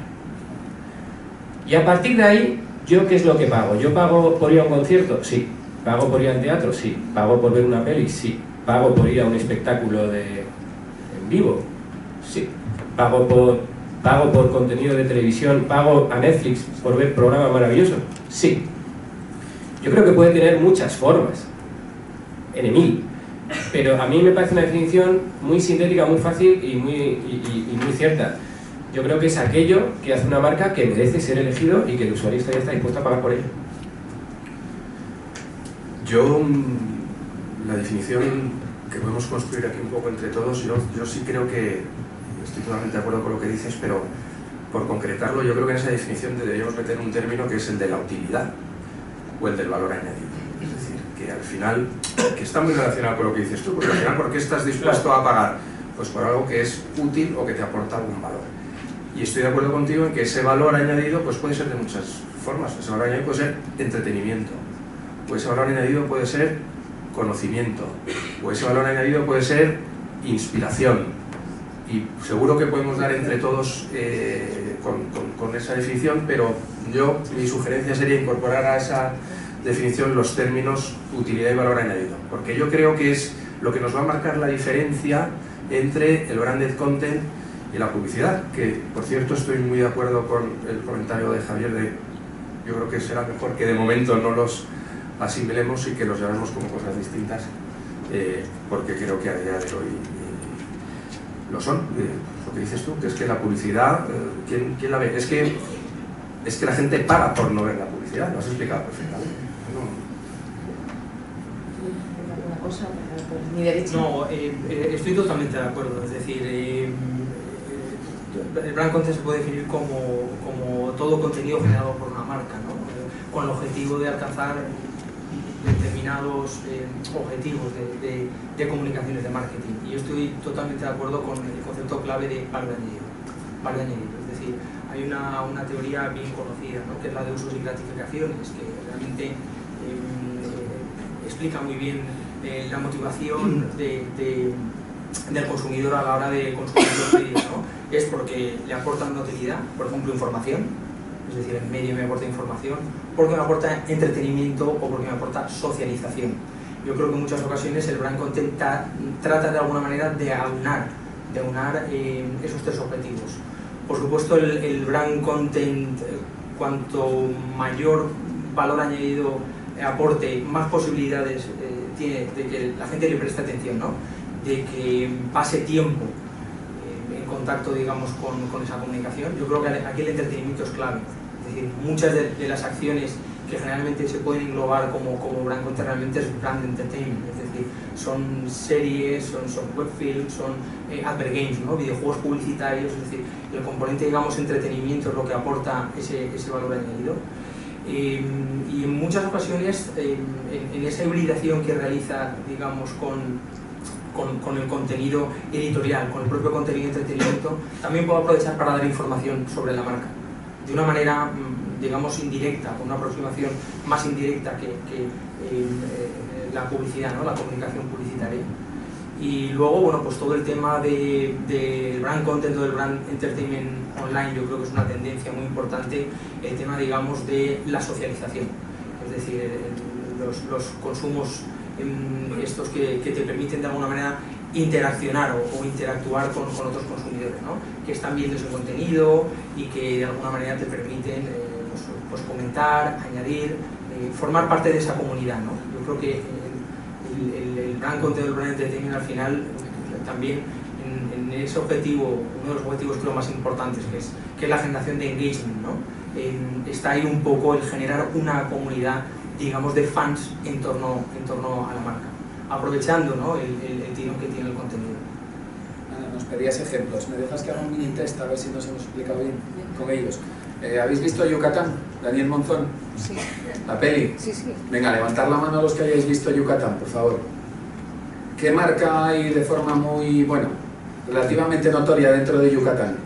Y a partir de ahí, ¿yo qué es lo que pago? ¿Yo pago por ir a un concierto? Sí. ¿Pago por ir al teatro? Sí. ¿Pago por ver una peli? Sí. ¿Pago por ir a un espectáculo de... en vivo? Sí. ¿Pago por... ¿Pago por contenido de televisión? ¿Pago a Netflix por ver programas maravillosos? Sí. Yo creo que puede tener muchas formas, en mil, pero a mí me parece una definición muy sintética, muy fácil y muy, y, y, y muy cierta. Yo creo que es aquello que hace una marca que merece ser elegido y que el usuario está, está dispuesto a pagar por ello. Yo, la definición que podemos construir aquí un poco entre todos, yo, yo sí creo que estoy totalmente de acuerdo con lo que dices, pero por concretarlo, yo creo que en esa definición deberíamos meter un término que es el de la utilidad o el del valor añadido. Es decir, que al final, que está muy relacionado con lo que dices tú, porque al final, ¿por qué estás dispuesto a pagar? Pues por algo que es útil o que te aporta algún valor. Y estoy de acuerdo contigo en que ese valor añadido pues puede ser de muchas formas. Ese valor añadido puede ser entretenimiento, o ese valor añadido puede ser conocimiento, o ese valor añadido puede ser inspiración. Y seguro que podemos dar entre todos eh, con, con, con esa definición, pero yo, mi sugerencia sería incorporar a esa definición los términos utilidad y valor añadido, porque yo creo que es lo que nos va a marcar la diferencia entre el branded content y la publicidad, que por cierto estoy muy de acuerdo con el comentario de Javier de yo creo que será mejor que de momento no los asimilemos y que los llamemos como cosas distintas, eh, porque creo que a día de hoy eh, lo son. Eh, lo que dices tú, que es que la publicidad, eh, ¿quién, ¿quién la ve? Es que, es que la gente paga por no ver la publicidad, lo has explicado perfectamente. ¿Alguna cosa? Por mi derecho. No, eh, eh, estoy totalmente de acuerdo, es decir, eh, el brand content se puede definir como, como todo contenido generado por una marca, ¿no? Eh, con el objetivo de alcanzar determinados eh, objetivos de, de, de comunicaciones de marketing. Y yo estoy totalmente de acuerdo con el concepto clave de valor añadido. Valor añadido. Es decir, hay una, una teoría bien conocida, ¿no? Que es la de usos y gratificaciones, que realmente eh, eh, explica muy bien eh, la motivación de, de, del consumidor a la hora de consumir los medios, ¿no? Es porque le aportan una utilidad, por ejemplo, información, es decir, el medio me aporta información, porque me aporta entretenimiento o porque me aporta socialización. Yo creo que en muchas ocasiones el brand content ta, trata de alguna manera de aunar, de aunar eh, esos tres objetivos. Por supuesto, el, el brand content, eh, cuanto mayor valor añadido eh, aporte, más posibilidades eh, tiene de que la gente le preste atención, ¿no? De que pase tiempo eh, en contacto, digamos, con, con esa comunicación. Yo creo que aquí el entretenimiento es clave. Es decir, muchas de, de las acciones que generalmente se pueden englobar como, como brand content realmente es brand entertainment, es decir, son series, son, son webfilms, son eh, advert games, ¿no? Videojuegos publicitarios, es decir, el componente, digamos, entretenimiento es lo que aporta ese, ese valor añadido. Eh, y en muchas ocasiones, eh, en, en esa hibridación que realiza, digamos, con, con, con el contenido editorial, con el propio contenido de entretenimiento, también puedo aprovechar para dar información sobre la marca, de una manera, digamos, indirecta, con una aproximación más indirecta que, que eh, eh, la publicidad, ¿no? La comunicación publicitaria. Y luego, bueno, pues todo el tema del de brand content o del brand entertainment online, yo creo que es una tendencia muy importante, el tema, digamos, de la socialización, es decir, los, los consumos eh, estos que, que te permiten de alguna manera interaccionar o, o interactuar con, con otros consumidores, ¿no? Que están viendo ese contenido y que de alguna manera te permiten eh, pues, pues comentar, añadir, eh, formar parte de esa comunidad, ¿no? Yo creo que el, el, el brand content, el brand entertainment al final eh, también en, en ese objetivo, uno de los objetivos creo más importantes, que es, que es la generación de engagement, ¿no? Eh, está ahí un poco el generar una comunidad, digamos, de fans en torno, en torno a la marca, aprovechando, ¿no? el, el, el tirón que tiene el contenido. Ana, nos pedías ejemplos. ¿Me dejas que haga un mini test a ver si nos hemos explicado bien con ellos? Eh, ¿Habéis visto Yucatán? Daniel Monzón. Sí. ¿La peli? Sí, sí. Venga, levantar la mano a los que hayáis visto Yucatán, por favor. ¿Qué marca hay de forma muy, bueno, relativamente notoria dentro de Yucatán?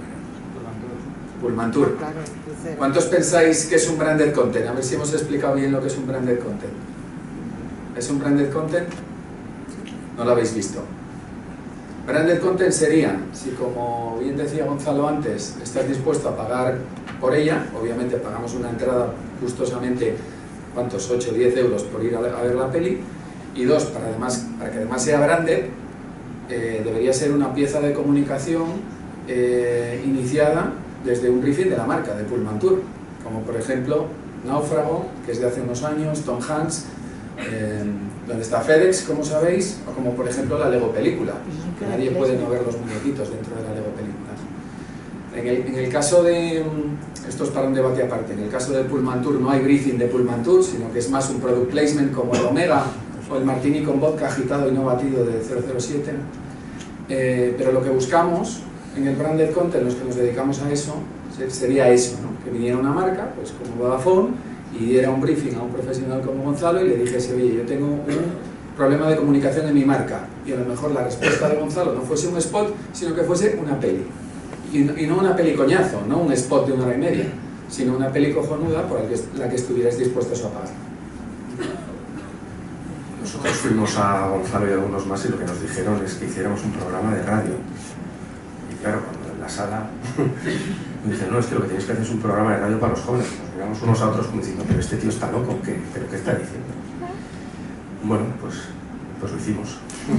Pullmantur. Claro, ¿Cuántos pensáis que es un branded content? A ver si hemos explicado bien lo que es un branded content. ¿Es un branded content? No lo habéis visto. Branded content sería, si como bien decía Gonzalo antes, estás dispuesto a pagar por ella, obviamente pagamos una entrada gustosamente, ¿cuántos? ocho o diez euros por ir a ver la peli, y dos, para, además, para que además sea branded, eh, debería ser una pieza de comunicación eh, iniciada desde un briefing de la marca, de Pullmantur, como por ejemplo Náufrago, que es de hace unos años, Tom Hanks, eh, donde está FedEx, como sabéis, o como por ejemplo la Lego Película, que nadie puede no ver los muñequitos dentro de la Lego Película. En el, en el caso de, esto es para un debate aparte, en el caso de Pullmantur no hay briefing de Pullmantur, sino que es más un product placement como el Omega o el Martini con vodka agitado y no batido de cero cero siete, eh, pero lo que buscamos en el branded content, los que nos dedicamos a eso, sería eso, ¿no? Que viniera una marca, pues como Vodafone, y diera un briefing a un profesional como Gonzalo y le dijese, oye, yo tengo un problema de comunicación en mi marca, y a lo mejor la respuesta de Gonzalo no fuese un spot, sino que fuese una peli, y, y no una peli coñazo, no un spot de una hora y media, sino una peli cojonuda por la que, la que estuvierais dispuestos a pagar. Nosotros fuimos a Gonzalo y a algunos más y lo que nos dijeron es que hiciéramos un programa de radio. Y claro, cuando en la sala me dicen, no, es que lo que tenéis que hacer es un programa de radio para los jóvenes. Nos miramos unos a otros como diciendo, pero este tío está loco, ¿qué? ¿Pero qué está diciendo? Bueno, pues, pues lo hicimos.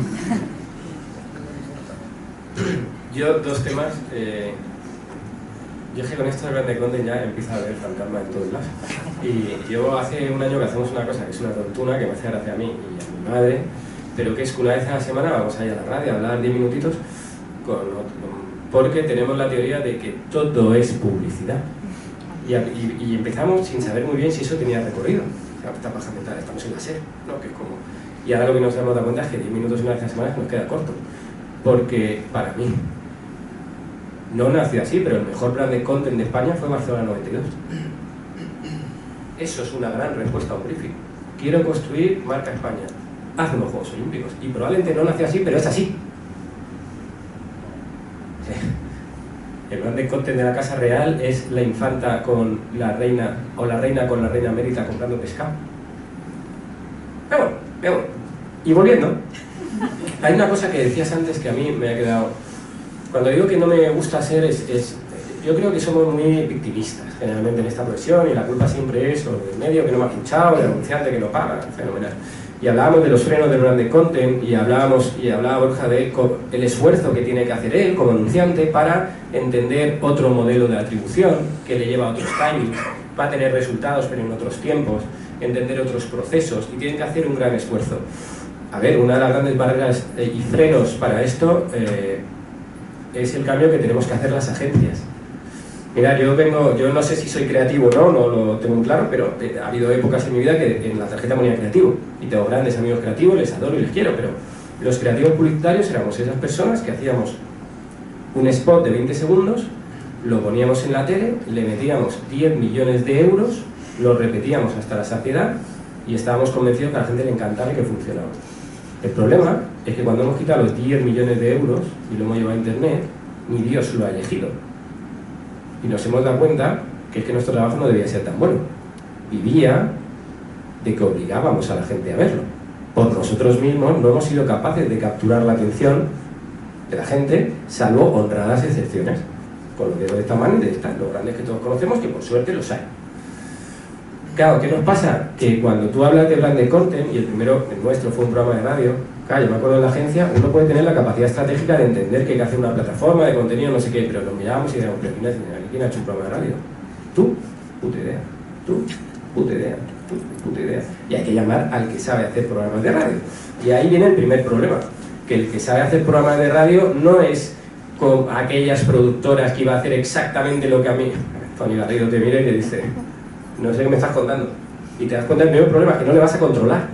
Yo, dos temas. Eh, yo es que con esto de branded content ya empieza a haber fantasma en todos lados. Y yo hace un año que hacemos una cosa que es una tontuna, que me hace gracia a mí y a mi madre, pero que es que una vez a la semana vamos a ir a la radio a hablar diez minutitos con otro, porque tenemos la teoría de que todo es publicidad. Y, y, y empezamos sin saber muy bien si eso tenía recorrido. O sea, esta paja mental, estamos en la SER, ¿no? Que es como... Y ahora lo que nos hemos dado cuenta es que diez minutos una vez a la semana nos queda corto. Porque, para mí, no nació así, pero el mejor branded content de España fue Barcelona noventa y dos. Eso es una gran respuesta a un briefing. Quiero construir marca España. Haz unos Juegos Olímpicos. Y probablemente no nació así, pero es así. El branded content de la Casa Real es la infanta con la reina, o la reina con la reina emérita comprando pescado. Pero bueno, pero bueno. Y volviendo, hay una cosa que decías antes que a mí me ha quedado... Cuando digo que no me gusta ser, es, es yo creo que somos muy victimistas generalmente en esta profesión y la culpa siempre es o del medio que no me ha pinchado, del anunciante que no paga, fenomenal. Y hablábamos de los frenos del branded content y hablábamos y hablaba Borja de el esfuerzo que tiene que hacer él como anunciante para entender otro modelo de atribución que le lleva a otros timings, va a tener resultados pero en otros tiempos, entender otros procesos y tienen que hacer un gran esfuerzo. A ver, una de las grandes barreras y frenos para esto eh, es el cambio que tenemos que hacer las agencias. Mira, yo vengo, yo no sé si soy creativo o no, no lo tengo muy claro, pero ha habido épocas en mi vida que en la tarjeta ponía creativo y tengo grandes amigos creativos, les adoro y les quiero, pero los creativos publicitarios éramos esas personas que hacíamos un spot de veinte segundos, lo poníamos en la tele, le metíamos diez millones de euros, lo repetíamos hasta la saciedad y estábamos convencidos que a la gente le encantaba y que funcionaba. El problema es que cuando hemos quitado los diez millones de euros y lo hemos llevado a internet, ni Dios lo ha elegido. Y nos hemos dado cuenta que es que nuestro trabajo no debía ser tan bueno. Vivía de que obligábamos a la gente a verlo. Por nosotros mismos no hemos sido capaces de capturar la atención de la gente, salvo honradas excepciones, con los dedos de esta mano y de esta, los grandes que todos conocemos, que por suerte los hay. Claro, ¿qué nos pasa? Que cuando tú hablas de branded content, y el primero, el nuestro, fue un programa de radio, claro, yo me acuerdo de la agencia, uno puede tener la capacidad estratégica de entender que hay que hacer una plataforma de contenido, no sé qué, pero nos mirábamos y decíamos, pero ¿quién ha hecho un programa de radio? ¿Tú? Puta idea. ¿Tú? Puta idea. ¿Tú? Puta idea. Y hay que llamar al que sabe hacer programas de radio. Y ahí viene el primer problema, que el que sabe hacer programas de radio no es con aquellas productoras que iba a hacer exactamente lo que a mí... Tony Garrido te mira y te dice, no sé qué me estás contando. Y te das cuenta del primer problema, es que no le vas a controlar.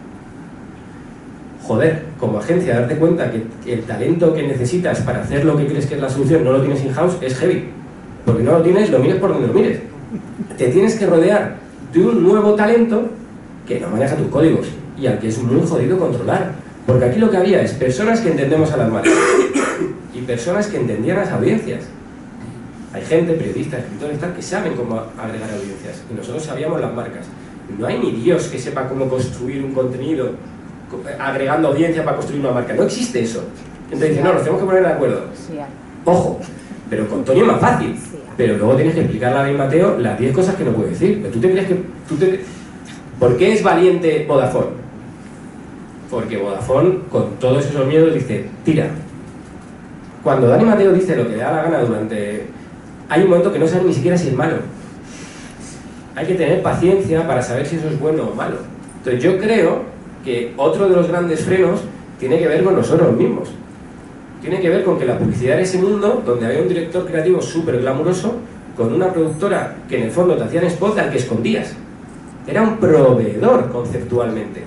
Joder, como agencia, darte cuenta que el talento que necesitas para hacer lo que crees que es la solución no lo tienes in-house es heavy. Porque no lo tienes, lo mires por donde lo mires. Te tienes que rodear de un nuevo talento que no maneja tus códigos y al que es muy jodido controlar. Porque aquí lo que había es personas que entendemos a las marcas y personas que entendían las audiencias. Hay gente, periodistas, escritores, tal, que saben cómo agregar audiencias y nosotros sabíamos las marcas. No hay ni Dios que sepa cómo construir un contenido agregando audiencia para construir una marca. No existe eso. Entonces dicen, no, nos tenemos que poner de acuerdo. Ojo, pero con Tony es más fácil. Pero luego tienes que explicarle a David Mateo las diez cosas que no puede decir. Pero tú te crees que... Tú te... ¿Por qué es valiente Vodafone? Porque Vodafone, con todos esos miedos, dice, tira. Cuando Dani Mateo dice lo que le da la gana durante... Hay un momento que no sabe ni siquiera si es malo. Hay que tener paciencia para saber si eso es bueno o malo. Entonces yo creo que otro de los grandes frenos tiene que ver con nosotros mismos. Tiene que ver con que la publicidad era ese mundo donde había un director creativo súper glamuroso con una productora que en el fondo te hacían spot al que escondías. Era un proveedor conceptualmente.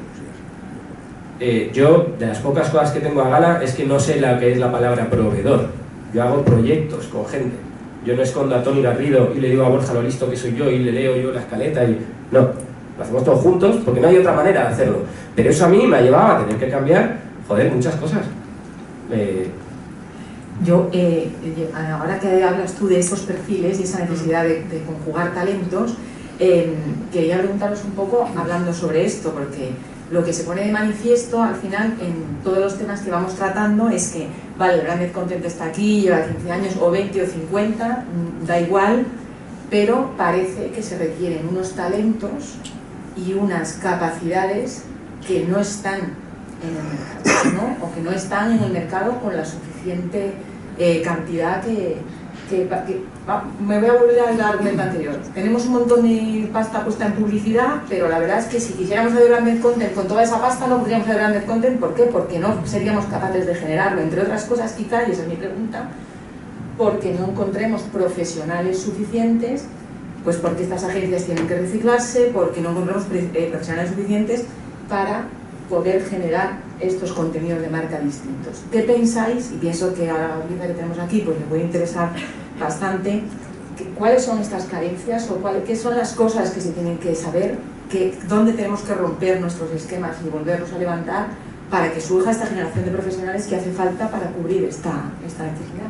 Eh, yo, de las pocas cosas que tengo a gala, es que no sé la que es la palabra proveedor. Yo hago proyectos con gente. Yo no escondo a Tony Garrido y le digo a Borja lo listo que soy yo y le leo yo la escaleta y... No, lo hacemos todos juntos porque no hay otra manera de hacerlo. Pero eso a mí me ha llevado a tener que cambiar, joder, muchas cosas. Eh... Yo, eh, ahora que hablas tú de estos perfiles y esa necesidad de, de conjugar talentos, eh, quería preguntaros un poco hablando sobre esto, porque lo que se pone de manifiesto al final en todos los temas que vamos tratando es que, vale, el branded content está aquí, lleva quince años o veinte o cincuenta, da igual, pero parece que se requieren unos talentos y unas capacidades que no están en el mercado, ¿no? O que no están en el mercado con la suficiente eh, cantidad que... que, que va, me voy a volver al argumento anterior. Tenemos un montón de pasta puesta en publicidad, pero la verdad es que si quisiéramos hacer branded content con toda esa pasta no podríamos hacer branded content. ¿Por qué? Porque no seríamos capaces de generarlo, entre otras cosas quizá, y esa es mi pregunta, porque no encontremos profesionales suficientes, pues porque estas agencias tienen que reciclarse, porque no encontramos profesionales suficientes para poder generar estos contenidos de marca distintos. ¿Qué pensáis? Y pienso que a la audiencia que tenemos aquí pues le puede interesar bastante. ¿Cuáles son estas carencias o cuál, qué son las cosas que se tienen que saber? Que, ¿Dónde tenemos que romper nuestros esquemas y volverlos a levantar para que surja esta generación de profesionales que hace falta para cubrir esta, esta necesidad?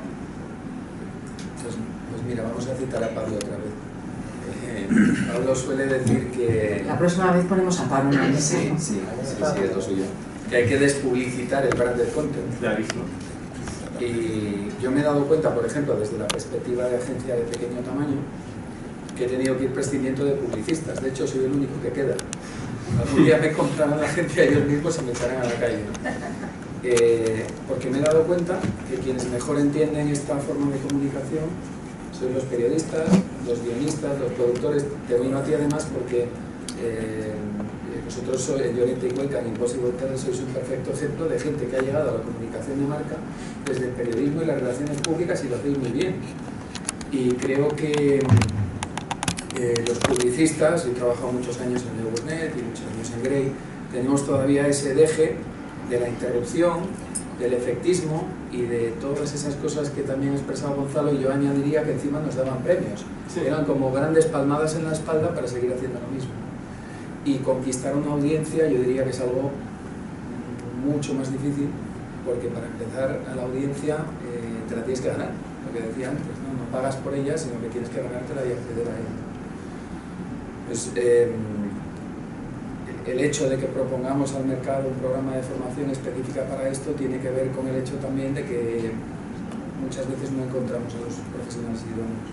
Pues, pues mira, vamos a citar a Pablo otra vez. Eh, Pablo suele decir que... La próxima vez ponemos a Pablo en la mesa. Sí, sí, sí, sí, es lo suyo. Que hay que despublicitar el branded content. Clarísimo. Y, yo me he dado cuenta, por ejemplo, desde la perspectiva de agencia de pequeño tamaño, que he tenido que ir prescindiendo de publicistas. De hecho, soy el único que queda. Algún día me comprarán la agencia ellos mismos y me echarán a la calle, ¿no? Eh, porque me he dado cuenta que quienes mejor entienden esta forma de comunicación son los periodistas, los guionistas, los productores. Te vino a ti además porque eh, vosotros sois, Llorente y Cuenca en Impossible Tales, sois un perfecto ejemplo de gente que ha llegado a la comunicación de marca desde el periodismo y las relaciones públicas y lo hacéis muy bien. Y creo que eh, los publicistas, yo he trabajado muchos años en Neurosnet y muchos años en Grey, tenemos todavía ese deje de la interrupción, del efectismo y de todas esas cosas que también ha expresado Gonzalo, y yo añadiría que encima nos daban premios. Sí. Eran como grandes palmadas en la espalda para seguir haciendo lo mismo. Y conquistar una audiencia yo diría que es algo mucho más difícil, porque para empezar a la audiencia eh, te la tienes que ganar, lo que decía antes, ¿no? No pagas por ella, sino que tienes que ganártela y acceder a ella. Pues, eh, el hecho de que propongamos al mercado un programa de formación específica para esto tiene que ver con el hecho también de que muchas veces no encontramos a los profesionales idóneos.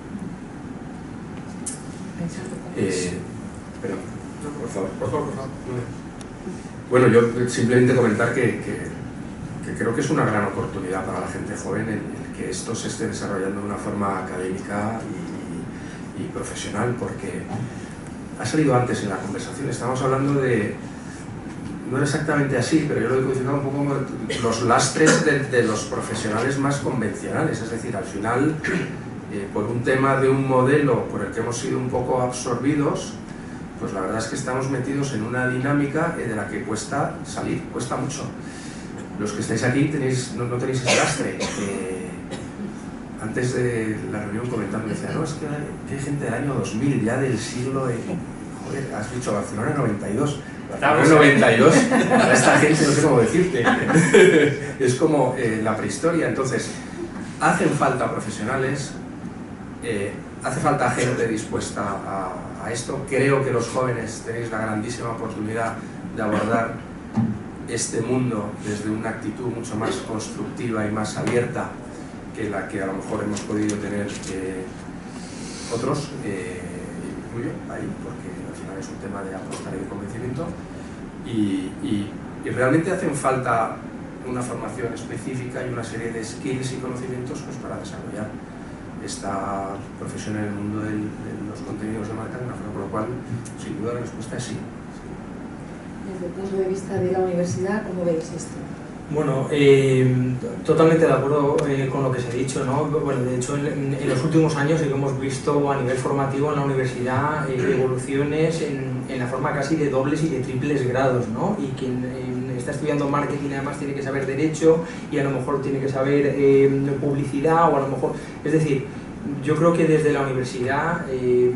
Eh, pero, no, por favor, por favor, por favor. Bueno, yo simplemente comentar que, que, que creo que es una gran oportunidad para la gente joven el, el que esto se esté desarrollando de una forma académica y, y, y profesional, porque ha salido antes en la conversación, estamos hablando de, no era exactamente así, pero yo lo he codificado un poco como los lastres de, de los profesionales más convencionales, es decir, al final, eh, por un tema de un modelo por el que hemos sido un poco absorbidos, pues la verdad es que estamos metidos en una dinámica de la que cuesta salir, cuesta mucho. Los que estáis aquí tenéis, no, no tenéis ese lastre. Eh, antes de la reunión comentando, me decía, no, es que hay, que hay gente del año dos mil, ya del siglo, de, joder, has dicho Barcelona noventa y dos, Barcelona noventa y dos, para esta gente no sé cómo decirte, es como eh, la prehistoria. Entonces, hacen falta profesionales, eh, hace falta gente dispuesta a, a esto. Creo que los jóvenes tenéis la grandísima oportunidad de abordar este mundo desde una actitud mucho más constructiva y más abierta que la que a lo mejor hemos podido tener eh, otros, eh, muy bien, ahí, porque al final es un tema de apostar y de convencimiento, y, y, y realmente hacen falta una formación específica y una serie de skills y conocimientos pues, para desarrollar esta profesión en el mundo del, de los contenidos de marca de una forma, por lo cual, sin duda, la respuesta es sí. Desde el punto de vista de la universidad, ¿cómo veis esto? Bueno, eh, totalmente de acuerdo eh, con lo que se ha dicho, ¿no? Bueno, de hecho, en, en los últimos años sí que hemos visto a nivel formativo en la universidad eh, evoluciones en, en la forma casi de dobles y de triples grados, ¿no? Y quien eh, está estudiando marketing además tiene que saber derecho y a lo mejor tiene que saber eh, publicidad, o a lo mejor... Es decir, yo creo que desde la universidad, eh,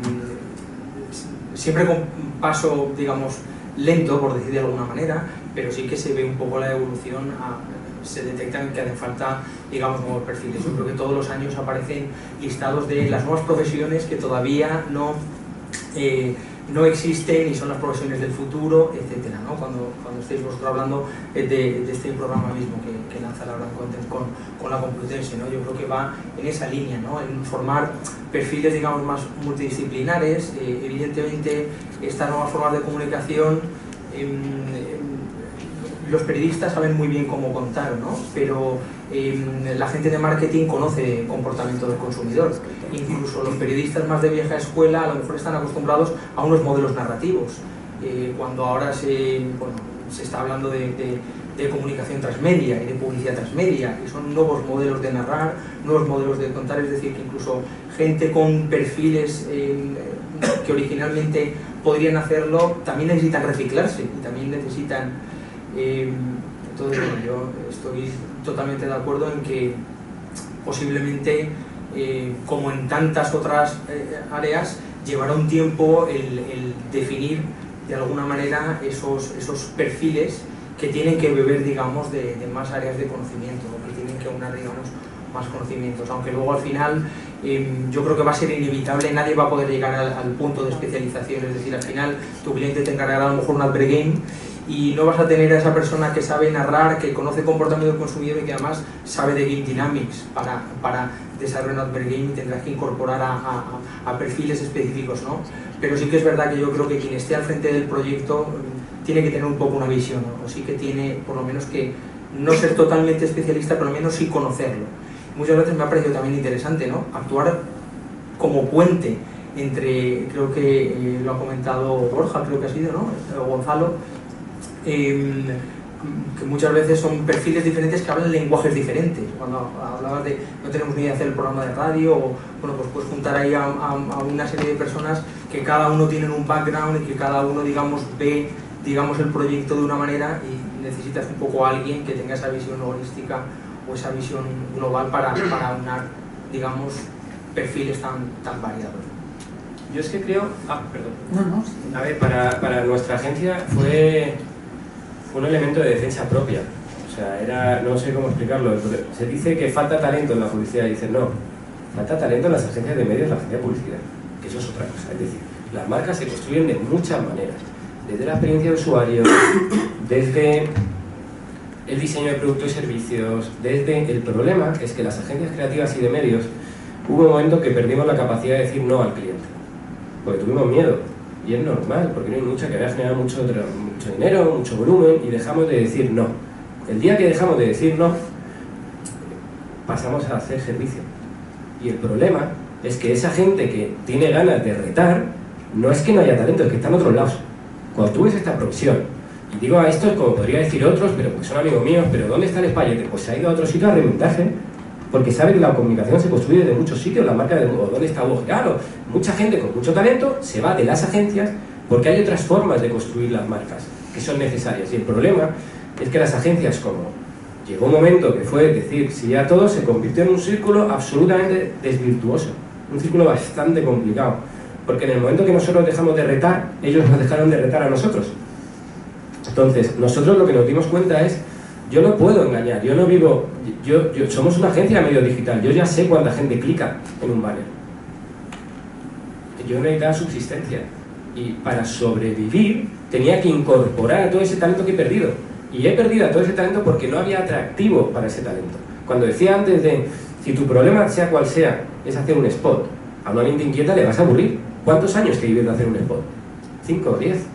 siempre con paso, digamos, lento, por decir de alguna manera, pero sí que se ve un poco la evolución, a, se detectan que hacen falta, digamos, nuevos perfiles. Yo creo que todos los años aparecen listados de las nuevas profesiones que todavía no, eh, no existen y son las profesiones del futuro, etcétera, ¿no? Cuando, cuando estéis vosotros hablando de, de este programa mismo que, que lanza Laura Content con, con la Complutense, ¿no? Yo creo que va en esa línea, ¿no? En formar perfiles, digamos, más multidisciplinares. Eh, evidentemente, estas nuevas formas de comunicación, eh, los periodistas saben muy bien cómo contar, ¿no? Pero eh, la gente de marketing conoce el comportamiento del consumidor. Incluso los periodistas más de vieja escuela a lo mejor están acostumbrados a unos modelos narrativos. Eh, cuando ahora se, bueno, se está hablando de, de, de comunicación transmedia y de publicidad transmedia, y son nuevos modelos de narrar, nuevos modelos de contar, es decir, que incluso gente con perfiles eh, que originalmente podrían hacerlo también necesitan reciclarse y también necesitan... Eh, entonces, bueno, yo estoy totalmente de acuerdo en que posiblemente, eh, como en tantas otras eh, áreas, llevará un tiempo el, el definir de alguna manera esos, esos perfiles que tienen que beber, digamos, de, de más áreas de conocimiento, ¿no? Que tienen que aunar, digamos, más conocimientos, aunque luego al final eh, yo creo que va a ser inevitable, nadie va a poder llegar al, al punto de especialización, es decir, al final tu cliente te encargará a lo mejor un advergame y no vas a tener a esa persona que sabe narrar, que conoce el comportamiento del consumidor y que además sabe de Game Dynamics para, para desarrollar un advergame, y tendrás que incorporar a, a, a perfiles específicos, ¿no? Pero sí que es verdad que yo creo que quien esté al frente del proyecto tiene que tener un poco una visión, ¿no? O sí que tiene por lo menos que no ser totalmente especialista, pero al menos sí conocerlo. Muchas veces me ha parecido también interesante, ¿no? Actuar como puente entre, creo que eh, lo ha comentado Borja, creo que ha sido, ¿no? O Gonzalo, eh, que muchas veces son perfiles diferentes que hablan lenguajes diferentes. Cuando hablabas de no tenemos ni idea de hacer el programa de radio, o bueno, pues puedes juntar ahí a, a, a una serie de personas que cada uno tiene un background y que cada uno, digamos, ve, digamos, el proyecto de una manera, y necesitas un poco a alguien que tenga esa visión holística o esa visión global para, para unar, digamos, perfiles tan, tan variados. Yo es que creo... Ah, perdón. No, no. Sí. A ver, para, para nuestra agencia fue, fue un elemento de defensa propia. O sea, era... no sé cómo explicarlo. Se dice que falta talento en la publicidad, y dicen no. Falta talento en las agencias de medios, en la agencia de publicidad. Que eso es otra cosa. Es decir, las marcas se construyen de muchas maneras. Desde la experiencia de usuario, desde el diseño de productos y servicios, desde... El problema es que las agencias creativas y de medios hubo un momento que perdimos la capacidad de decir no al cliente, porque tuvimos miedo, y es normal, porque no hay mucha que había generado mucho, mucho dinero, mucho volumen, y dejamos de decir no. El día que dejamos de decir no, pasamos a hacer servicio. Y el problema es que esa gente que tiene ganas de retar, no es que no haya talento, es que está en otros lados. Cuando tú ves esta profesión, y digo a estos como podría decir otros, pero porque son amigos míos, pero ¿dónde está el espaguete? Pues se ha ido a otro sitio a reinventarse, porque sabe que la comunicación se construye desde muchos sitios, la marca de dónde está Hugo Giraldo. Mucha gente con mucho talento se va de las agencias porque hay otras formas de construir las marcas que son necesarias, y el problema es que las agencias, como llegó un momento que fue decir sí a todo, se convirtió en un círculo absolutamente desvirtuoso, un círculo bastante complicado, porque en el momento que nosotros dejamos de retar, ellos nos dejaron de retar a nosotros. Entonces, nosotros lo que nos dimos cuenta es: yo no puedo engañar, yo no vivo, yo, yo, somos una agencia de medio digital, yo ya sé cuánta gente clica en un banner. Yo necesitaba subsistencia, y para sobrevivir tenía que incorporar todo ese talento que he perdido, y he perdido todo ese talento porque no había atractivo para ese talento. Cuando decía antes de, si tu problema, sea cual sea, es hacer un spot, a una mente inquieta le vas a aburrir. ¿Cuántos años te llevas de hacer un spot? ¿cinco o diez?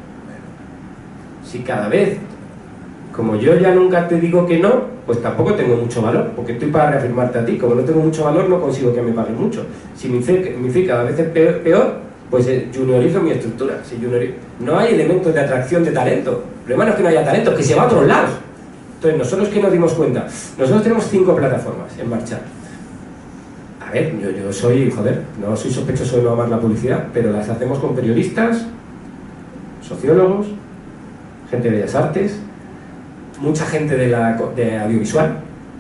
Si cada vez... Como yo ya nunca te digo que no, pues tampoco tengo mucho valor, porque estoy para reafirmarte a ti. Como no tengo mucho valor, no consigo que me paguen mucho. Si mi fe, mi fe cada vez es peor, pues juniorizo mi estructura. Si juniorizo, no hay elementos de atracción de talento. El problema no es que no haya talento, es que se va a otros lados. Entonces, nosotros, ¿qué nos dimos cuenta? Nosotros tenemos cinco plataformas en marcha. A ver, yo, yo soy, joder, no soy sospechoso de no amar la publicidad, pero las hacemos con periodistas, sociólogos, gente de bellas artes, mucha gente de, la, de audiovisual,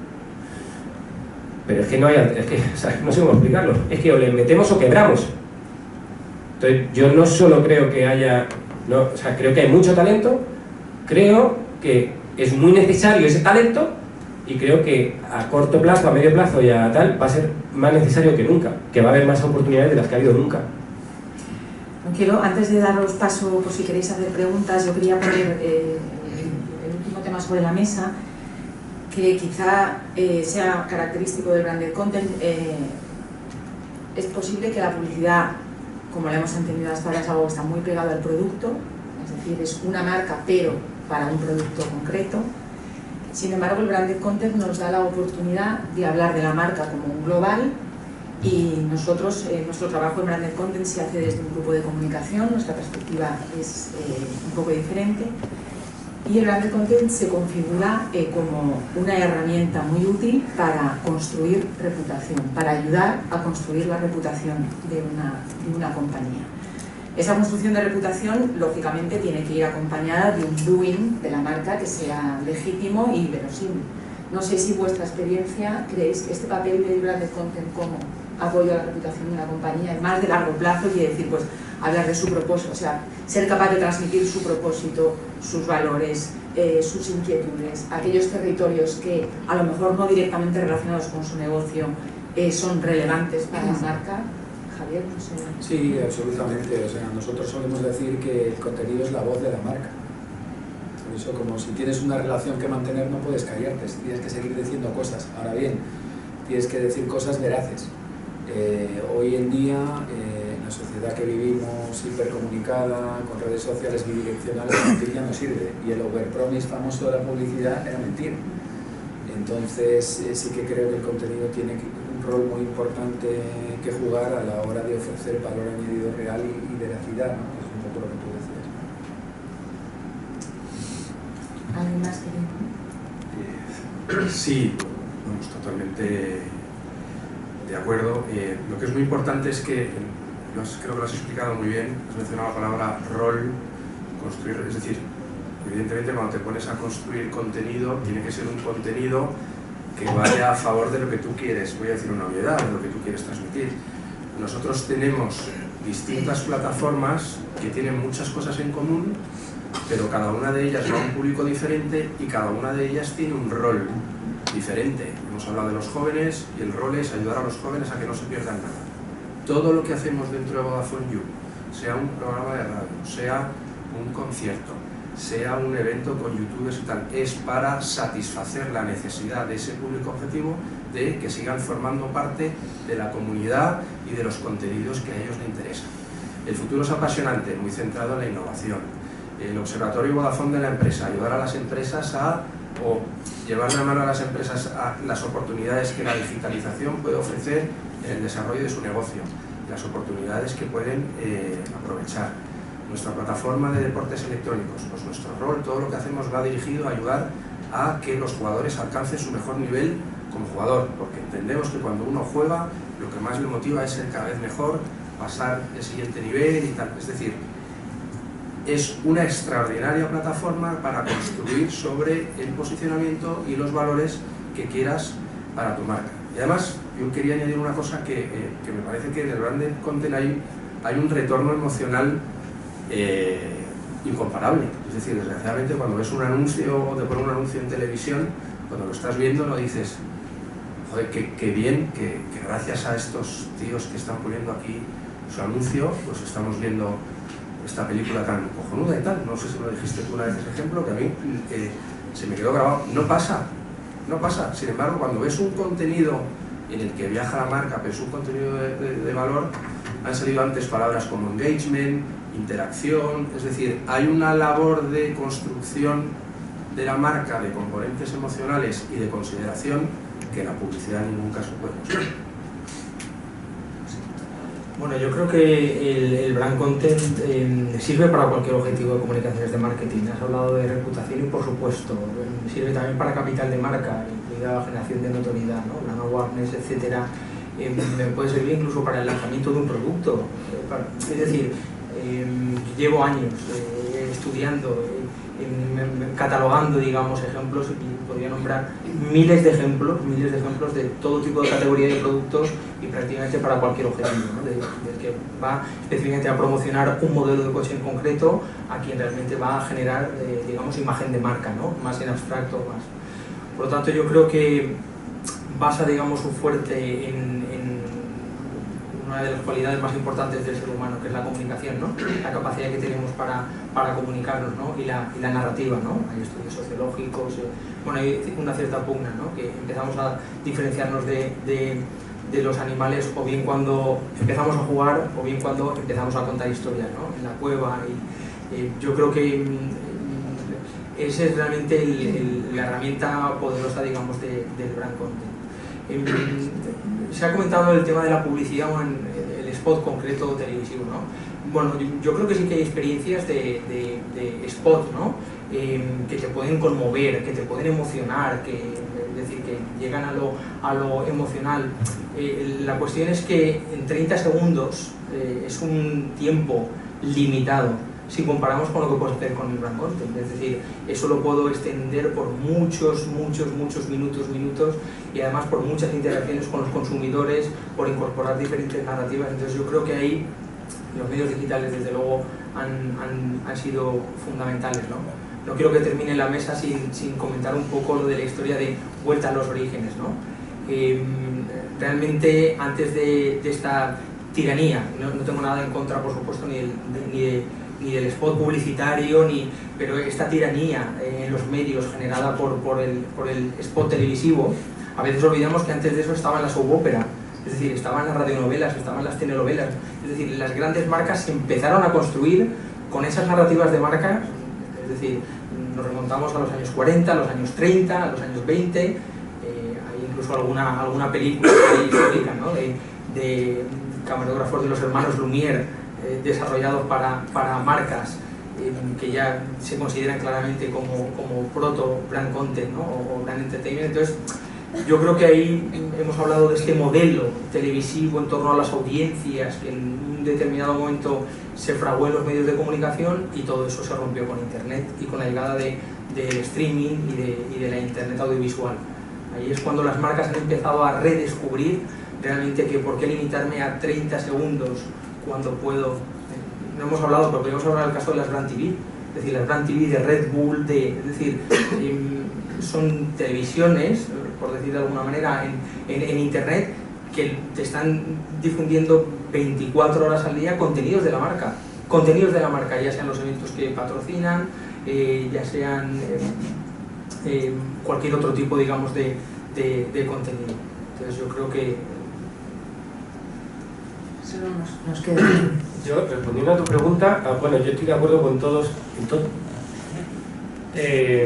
pero es que no hay, es que, o sea, no sé cómo explicarlo, es que o le metemos o quebramos. Entonces yo no solo creo que haya, no, o sea, creo que hay mucho talento, creo que es muy necesario ese talento, y creo que a corto plazo, a medio plazo y a tal, va a ser más necesario que nunca, que va a haber más oportunidades de las que ha habido nunca. No quiero, antes de daros paso, por si queréis hacer preguntas, yo quería poner eh, tema sobre la mesa, que quizá eh, sea característico del branded content. Eh, es posible que la publicidad, como la hemos entendido hasta ahora, es algo que está muy pegado al producto, es decir, es una marca pero para un producto concreto. Sin embargo, el branded content nos da la oportunidad de hablar de la marca como un global, y nosotros, eh, nuestro trabajo en branded content se hace desde un grupo de comunicación, nuestra perspectiva es eh, un poco diferente. Y el branded content se configura eh, como una herramienta muy útil para construir reputación, para ayudar a construir la reputación de una, de una compañía. Esa construcción de reputación, lógicamente, tiene que ir acompañada de un doing de la marca que sea legítimo y verosímil. No sé si vuestra experiencia creéis que este papel del branded content como apoyo a la reputación de una compañía es más de largo plazo, y decir, pues, hablar de su propósito, o sea, ser capaz de transmitir su propósito, sus valores, eh, sus inquietudes, aquellos territorios que a lo mejor no directamente relacionados con su negocio eh, son relevantes para la marca. Javier, no sé. Sí, absolutamente. O sea, nosotros solemos decir que el contenido es la voz de la marca. Por eso, como si tienes una relación que mantener, no puedes callarte, tienes que seguir diciendo cosas. Ahora bien, tienes que decir cosas veraces. Eh, hoy en día, eh, en la sociedad que vivimos, hipercomunicada, con redes sociales bidireccionales, mentir ya no sirve. Y el overpromise famoso de la publicidad era mentir. Entonces, eh, sí que creo que el contenido tiene un rol muy importante que jugar a la hora de ofrecer valor añadido real y, y veracidad, ¿no? Es un poco lo que tú decías. ¿Alguien más quiere? Eh, sí, vamos, totalmente de acuerdo. Eh, lo que es muy importante es que, lo has, creo que lo has explicado muy bien, has mencionado la palabra rol, construir, es decir, evidentemente cuando te pones a construir contenido, tiene que ser un contenido que vaya a favor de lo que tú quieres, voy a decir una obviedad, de lo que tú quieres transmitir. Nosotros tenemos distintas plataformas que tienen muchas cosas en común, pero cada una de ellas va a un público diferente y cada una de ellas tiene un rol diferente. Hemos hablado de los jóvenes y el rol es ayudar a los jóvenes a que no se pierdan nada. Todo lo que hacemos dentro de Vodafone You, sea un programa de radio, sea un concierto, sea un evento con youtubers y tal, es para satisfacer la necesidad de ese público objetivo de que sigan formando parte de la comunidad y de los contenidos que a ellos les interesan. El futuro es apasionante, muy centrado en la innovación. El Observatorio Vodafone de la empresa, ayudar a las empresas a, o llevar la mano a las empresas a las oportunidades que la digitalización puede ofrecer en el desarrollo de su negocio, las oportunidades que pueden eh, aprovechar. Nuestra plataforma de deportes electrónicos, pues nuestro rol, todo lo que hacemos va dirigido a ayudar a que los jugadores alcancen su mejor nivel como jugador, porque entendemos que cuando uno juega, lo que más le motiva es ser cada vez mejor, pasar el siguiente nivel y tal. Es decir, es una extraordinaria plataforma para construir sobre el posicionamiento y los valores que quieras para tu marca. Y además, yo quería añadir una cosa que, eh, que me parece que en el branded content hay, hay un retorno emocional Eh, incomparable. Es decir, desgraciadamente cuando ves un anuncio o te ponen un anuncio en televisión, cuando lo estás viendo no dices, joder, qué, qué bien que, que gracias a estos tíos que están poniendo aquí su anuncio, pues estamos viendo esta película tan cojonuda y tal. No sé si lo dijiste tú una vez ese ejemplo, que a mí eh, se me quedó grabado. No pasa, no pasa. Sin embargo, cuando ves un contenido en el que viaja la marca, pero es un contenido de, de, de valor, han salido antes palabras como engagement, interacción, es decir, hay una labor de construcción de la marca, de componentes emocionales y de consideración que la publicidad en ningún caso puede mostrar. Bueno, yo creo que el, el brand content eh, sirve para cualquier objetivo de comunicaciones de marketing. Has hablado de reputación y, por supuesto, eh, sirve también para capital de marca, incluida generación de notoriedad, ¿no? Brand awareness, etcétera. Eh, puede servir incluso para el lanzamiento de un producto. Eh, para, es decir, eh, llevo años eh, estudiando, eh, eh, catalogando, digamos, ejemplos, y podría nombrar miles de ejemplos, miles de ejemplos de todo tipo de categoría de productos y prácticamente para cualquier objetivo, ¿no? de, de que va específicamente a promocionar un modelo de coche en concreto a quien realmente va a generar, eh, digamos, imagen de marca, ¿no? Más en abstracto, más. Por lo tanto, yo creo que basa, digamos, su fuerte en, en una de las cualidades más importantes del ser humano, que es la comunicación, ¿no? La capacidad que tenemos para, para comunicarnos, ¿no? y, la, y la narrativa, ¿no? Hay estudios sociológicos, eh, bueno, hay una cierta pugna, ¿no? Que empezamos a diferenciarnos de, de, de los animales o bien cuando empezamos a jugar o bien cuando empezamos a contar historias, ¿no? En la cueva. Y, eh, yo creo que mm, esa es realmente el, el, la herramienta poderosa, digamos, de, del brand content. Eh, se ha comentado el tema de la publicidad o en el spot concreto televisivo, ¿no? Bueno, yo, yo creo que sí que hay experiencias de, de, de spot, ¿no? Eh, que te pueden conmover, que te pueden emocionar, que, es decir, que llegan a lo, a lo emocional. Eh, la cuestión es que en treinta segundos eh, es un tiempo limitado si comparamos con lo que puedes hacer con el brand content. Es decir, eso lo puedo extender por muchos, muchos, muchos minutos, minutos y además por muchas interacciones con los consumidores, por incorporar diferentes narrativas. Entonces yo creo que ahí los medios digitales desde luego han, han, han sido fundamentales, ¿no? No quiero que termine la mesa sin, sin comentar un poco lo de la historia de vuelta a los orígenes, ¿no? Eh, realmente antes de, de esta tiranía, no, no tengo nada en contra, por supuesto, ni, el, de, ni, de, ni del spot publicitario, ni, pero esta tiranía eh, en los medios generada por, por, el, por el spot televisivo, a veces olvidamos que antes de eso estaban las soap opera, es decir, estaban las radionovelas, estaban las telenovelas, es decir, las grandes marcas se empezaron a construir con esas narrativas de marca, es decir, nos remontamos a los años cuarenta, a los años treinta, a los años veinte, eh, hay incluso alguna, alguna película histórica, ¿no? de, de camarógrafos de los hermanos Lumière, eh, desarrollados para, para marcas eh, que ya se consideran claramente como, como proto brand content, ¿no? o, o brand entertainment. Entonces, yo creo que ahí hemos hablado de este modelo televisivo en torno a las audiencias que en un determinado momento se fraguó en los medios de comunicación, y todo eso se rompió con internet y con la llegada de, del streaming y de, y de la internet audiovisual. Ahí es cuando las marcas han empezado a redescubrir realmente que por qué limitarme a treinta segundos cuando puedo. No hemos hablado, pero podemos hablar del caso de las Brand T V, es decir, las Brand T V de Red Bull, de, es decir, eh, son televisiones, por decir de alguna manera, en, en, en internet, que te están difundiendo veinticuatro horas al día contenidos de la marca, contenidos de la marca, ya sean los eventos que patrocinan, eh, ya sean eh, eh, cualquier otro tipo, digamos, de, de, de contenido. Entonces yo creo que solo nos, nos queda. Yo, respondiendo a tu pregunta, ah, bueno, yo estoy de acuerdo con todos, en todo. Eh,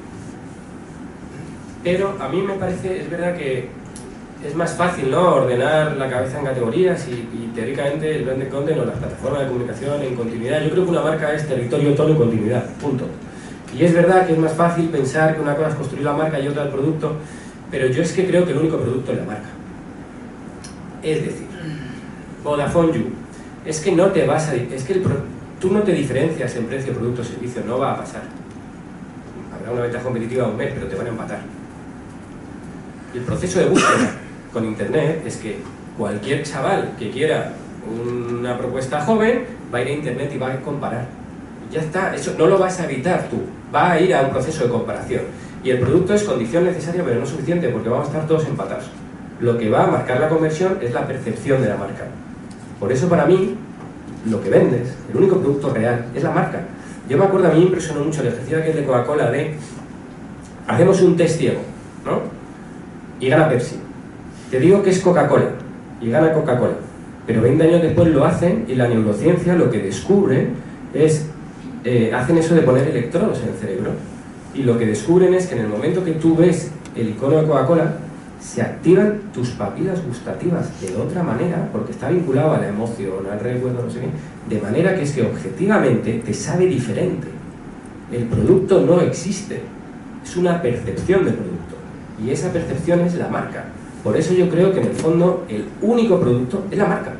pero a mí me parece, es verdad que es más fácil, ¿no?, ordenar la cabeza en categorías y, y teóricamente el branded content o las plataformas de comunicación en continuidad. Yo creo que una marca es territorio, tono y continuidad, punto. Y es verdad que es más fácil pensar que una cosa es construir la marca y otra el producto, pero yo es que creo que el único producto es la marca. Es decir, Vodafone You, es que no te vas a... es que el pro, tú no te diferencias en precio, producto o servicio, no va a pasar. Habrá una ventaja competitiva un mes, pero te van a empatar. El proceso de búsqueda con internet es que cualquier chaval que quiera una propuesta joven va a ir a internet y va a comparar. Ya está, eso no lo vas a evitar tú, va a ir a un proceso de comparación. Y el producto es condición necesaria pero no suficiente, porque vamos a estar todos empatados. Lo que va a marcar la conversión es la percepción de la marca. Por eso para mí, lo que vendes, el único producto real, es la marca. Yo me acuerdo, a mí me impresionó mucho el ejercicio aquel de Coca-Cola de hacemos un test ciego, ¿no? Y gana Pepsi. Te digo que es Coca-Cola y gana Coca-Cola, pero veinte años después lo hacen y la neurociencia lo que descubre es, eh, hacen eso de poner electrodos en el cerebro, y lo que descubren es que en el momento que tú ves el icono de Coca-Cola se activan tus papilas gustativas de otra manera, porque está vinculado a la emoción, al recuerdo, no sé qué, de manera que es que objetivamente te sabe diferente. El producto no existe, es una percepción del producto. Y esa percepción es la marca. Por eso yo creo que en el fondo el único producto es la marca.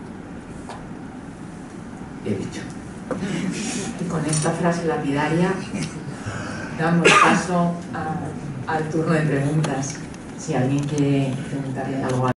He dicho. Y con esta frase lapidaria damos paso a, al turno de preguntas. Si alguien quiere preguntarle algo a